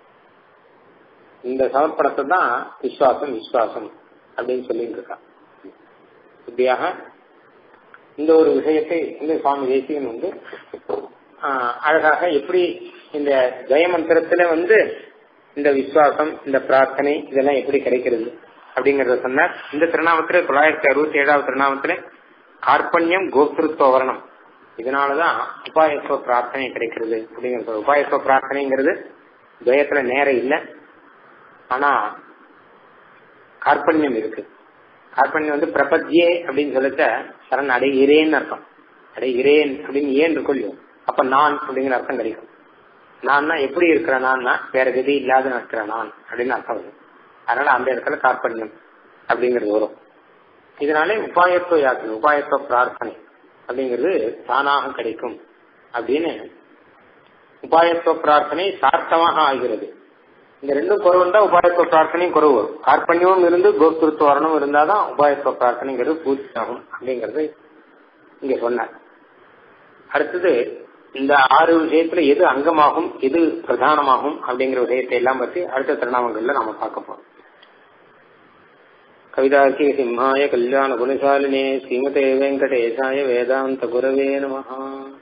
இந்த சமர்ப்பணத்தை தான் விசுவாசம் விசுவாசம் அப்படின்னு சொல்லிட்டு இருக்கான். இப்படியாக இந்த ஒரு விஷயத்தை இந்த சுவாமி தேசிகன் வந்து அழகாக எப்படி இந்த ஜெயமந்திரத்துல வந்து இந்த விசுவாசம், இந்த பிரார்த்தனை இதெல்லாம் எப்படி கிடைக்கிறது அப்படிங்கறத சொன்னார். இந்த திருநாமத்துல தொள்ளாயிரத்தி அறுபத்தி ஏழாவது திருநாமத்துல கார்பண்யம் கோப்திருத்துவ வர்ணம், இதனாலதான் உபாயத்துவ பிரார்த்தனை கிடைக்கிறது அப்படிங்கிறது. உபாயத்துவ பிரார்த்தனைங்கிறது துவயத்துல நேரம் இல்லை, ஆனா கார்பண்யம் இருக்கு. கார்பண்யம் வந்து பிரபத்தியே அப்படின்னு சொல்லிட்ட சரண் அடைகிறேன்னு அர்த்தம். அடைகிறேன் அப்படின்னு ஏன் இருக்கும், அப்ப நான் அப்படிங்கிற அர்த்தம் கிடைக்கும். நான் எப்படி இருக்கிற நான்னா வேற விதி இல்லாத இருக்கிற நான் அப்படின்னு அர்த்தம் வரும். அதனால அந்த இடத்துல கார்பண்யம் அப்படிங்கிறது வரும். இதனாலே உபாயத்துவ யாத்திரை, உபாயத்துவ பிரார்த்தனை அப்படிங்கிறது தானாக கிடைக்கும் அப்படின்னு உபாயத்துவ பிரார்த்தனை சார்த்தமாக ஆகிறது. இந்த ரெண்டும் குறவு தான் உபாயத்துவ பிரார்த்தனையும் குறவு வரும். கார்பண்யமும் இருந்து கோஸ்திருத்துவ வரணும் இருந்தாதான் உபாயத்துவ பிரார்த்தனைங்கிறது பூர்த்தி ஆகும் அப்படிங்கிறது இங்க சொன்னார். அடுத்தது இந்த ஆறு விஷயத்துல எது அங்கமாகும் எது பிரதானமாகும் அப்படிங்கிற விஷயத்தை எல்லாம் பற்றி அடுத்த திருநாமங்கள்ல நாம பார்க்க போறோம். கவிதார்க்கிக சிம்ஹாய கல்யாண குணசாலினே ஸ்ரீமதே வெங்கடேசாய வேதாந்த குரவே நமஹ.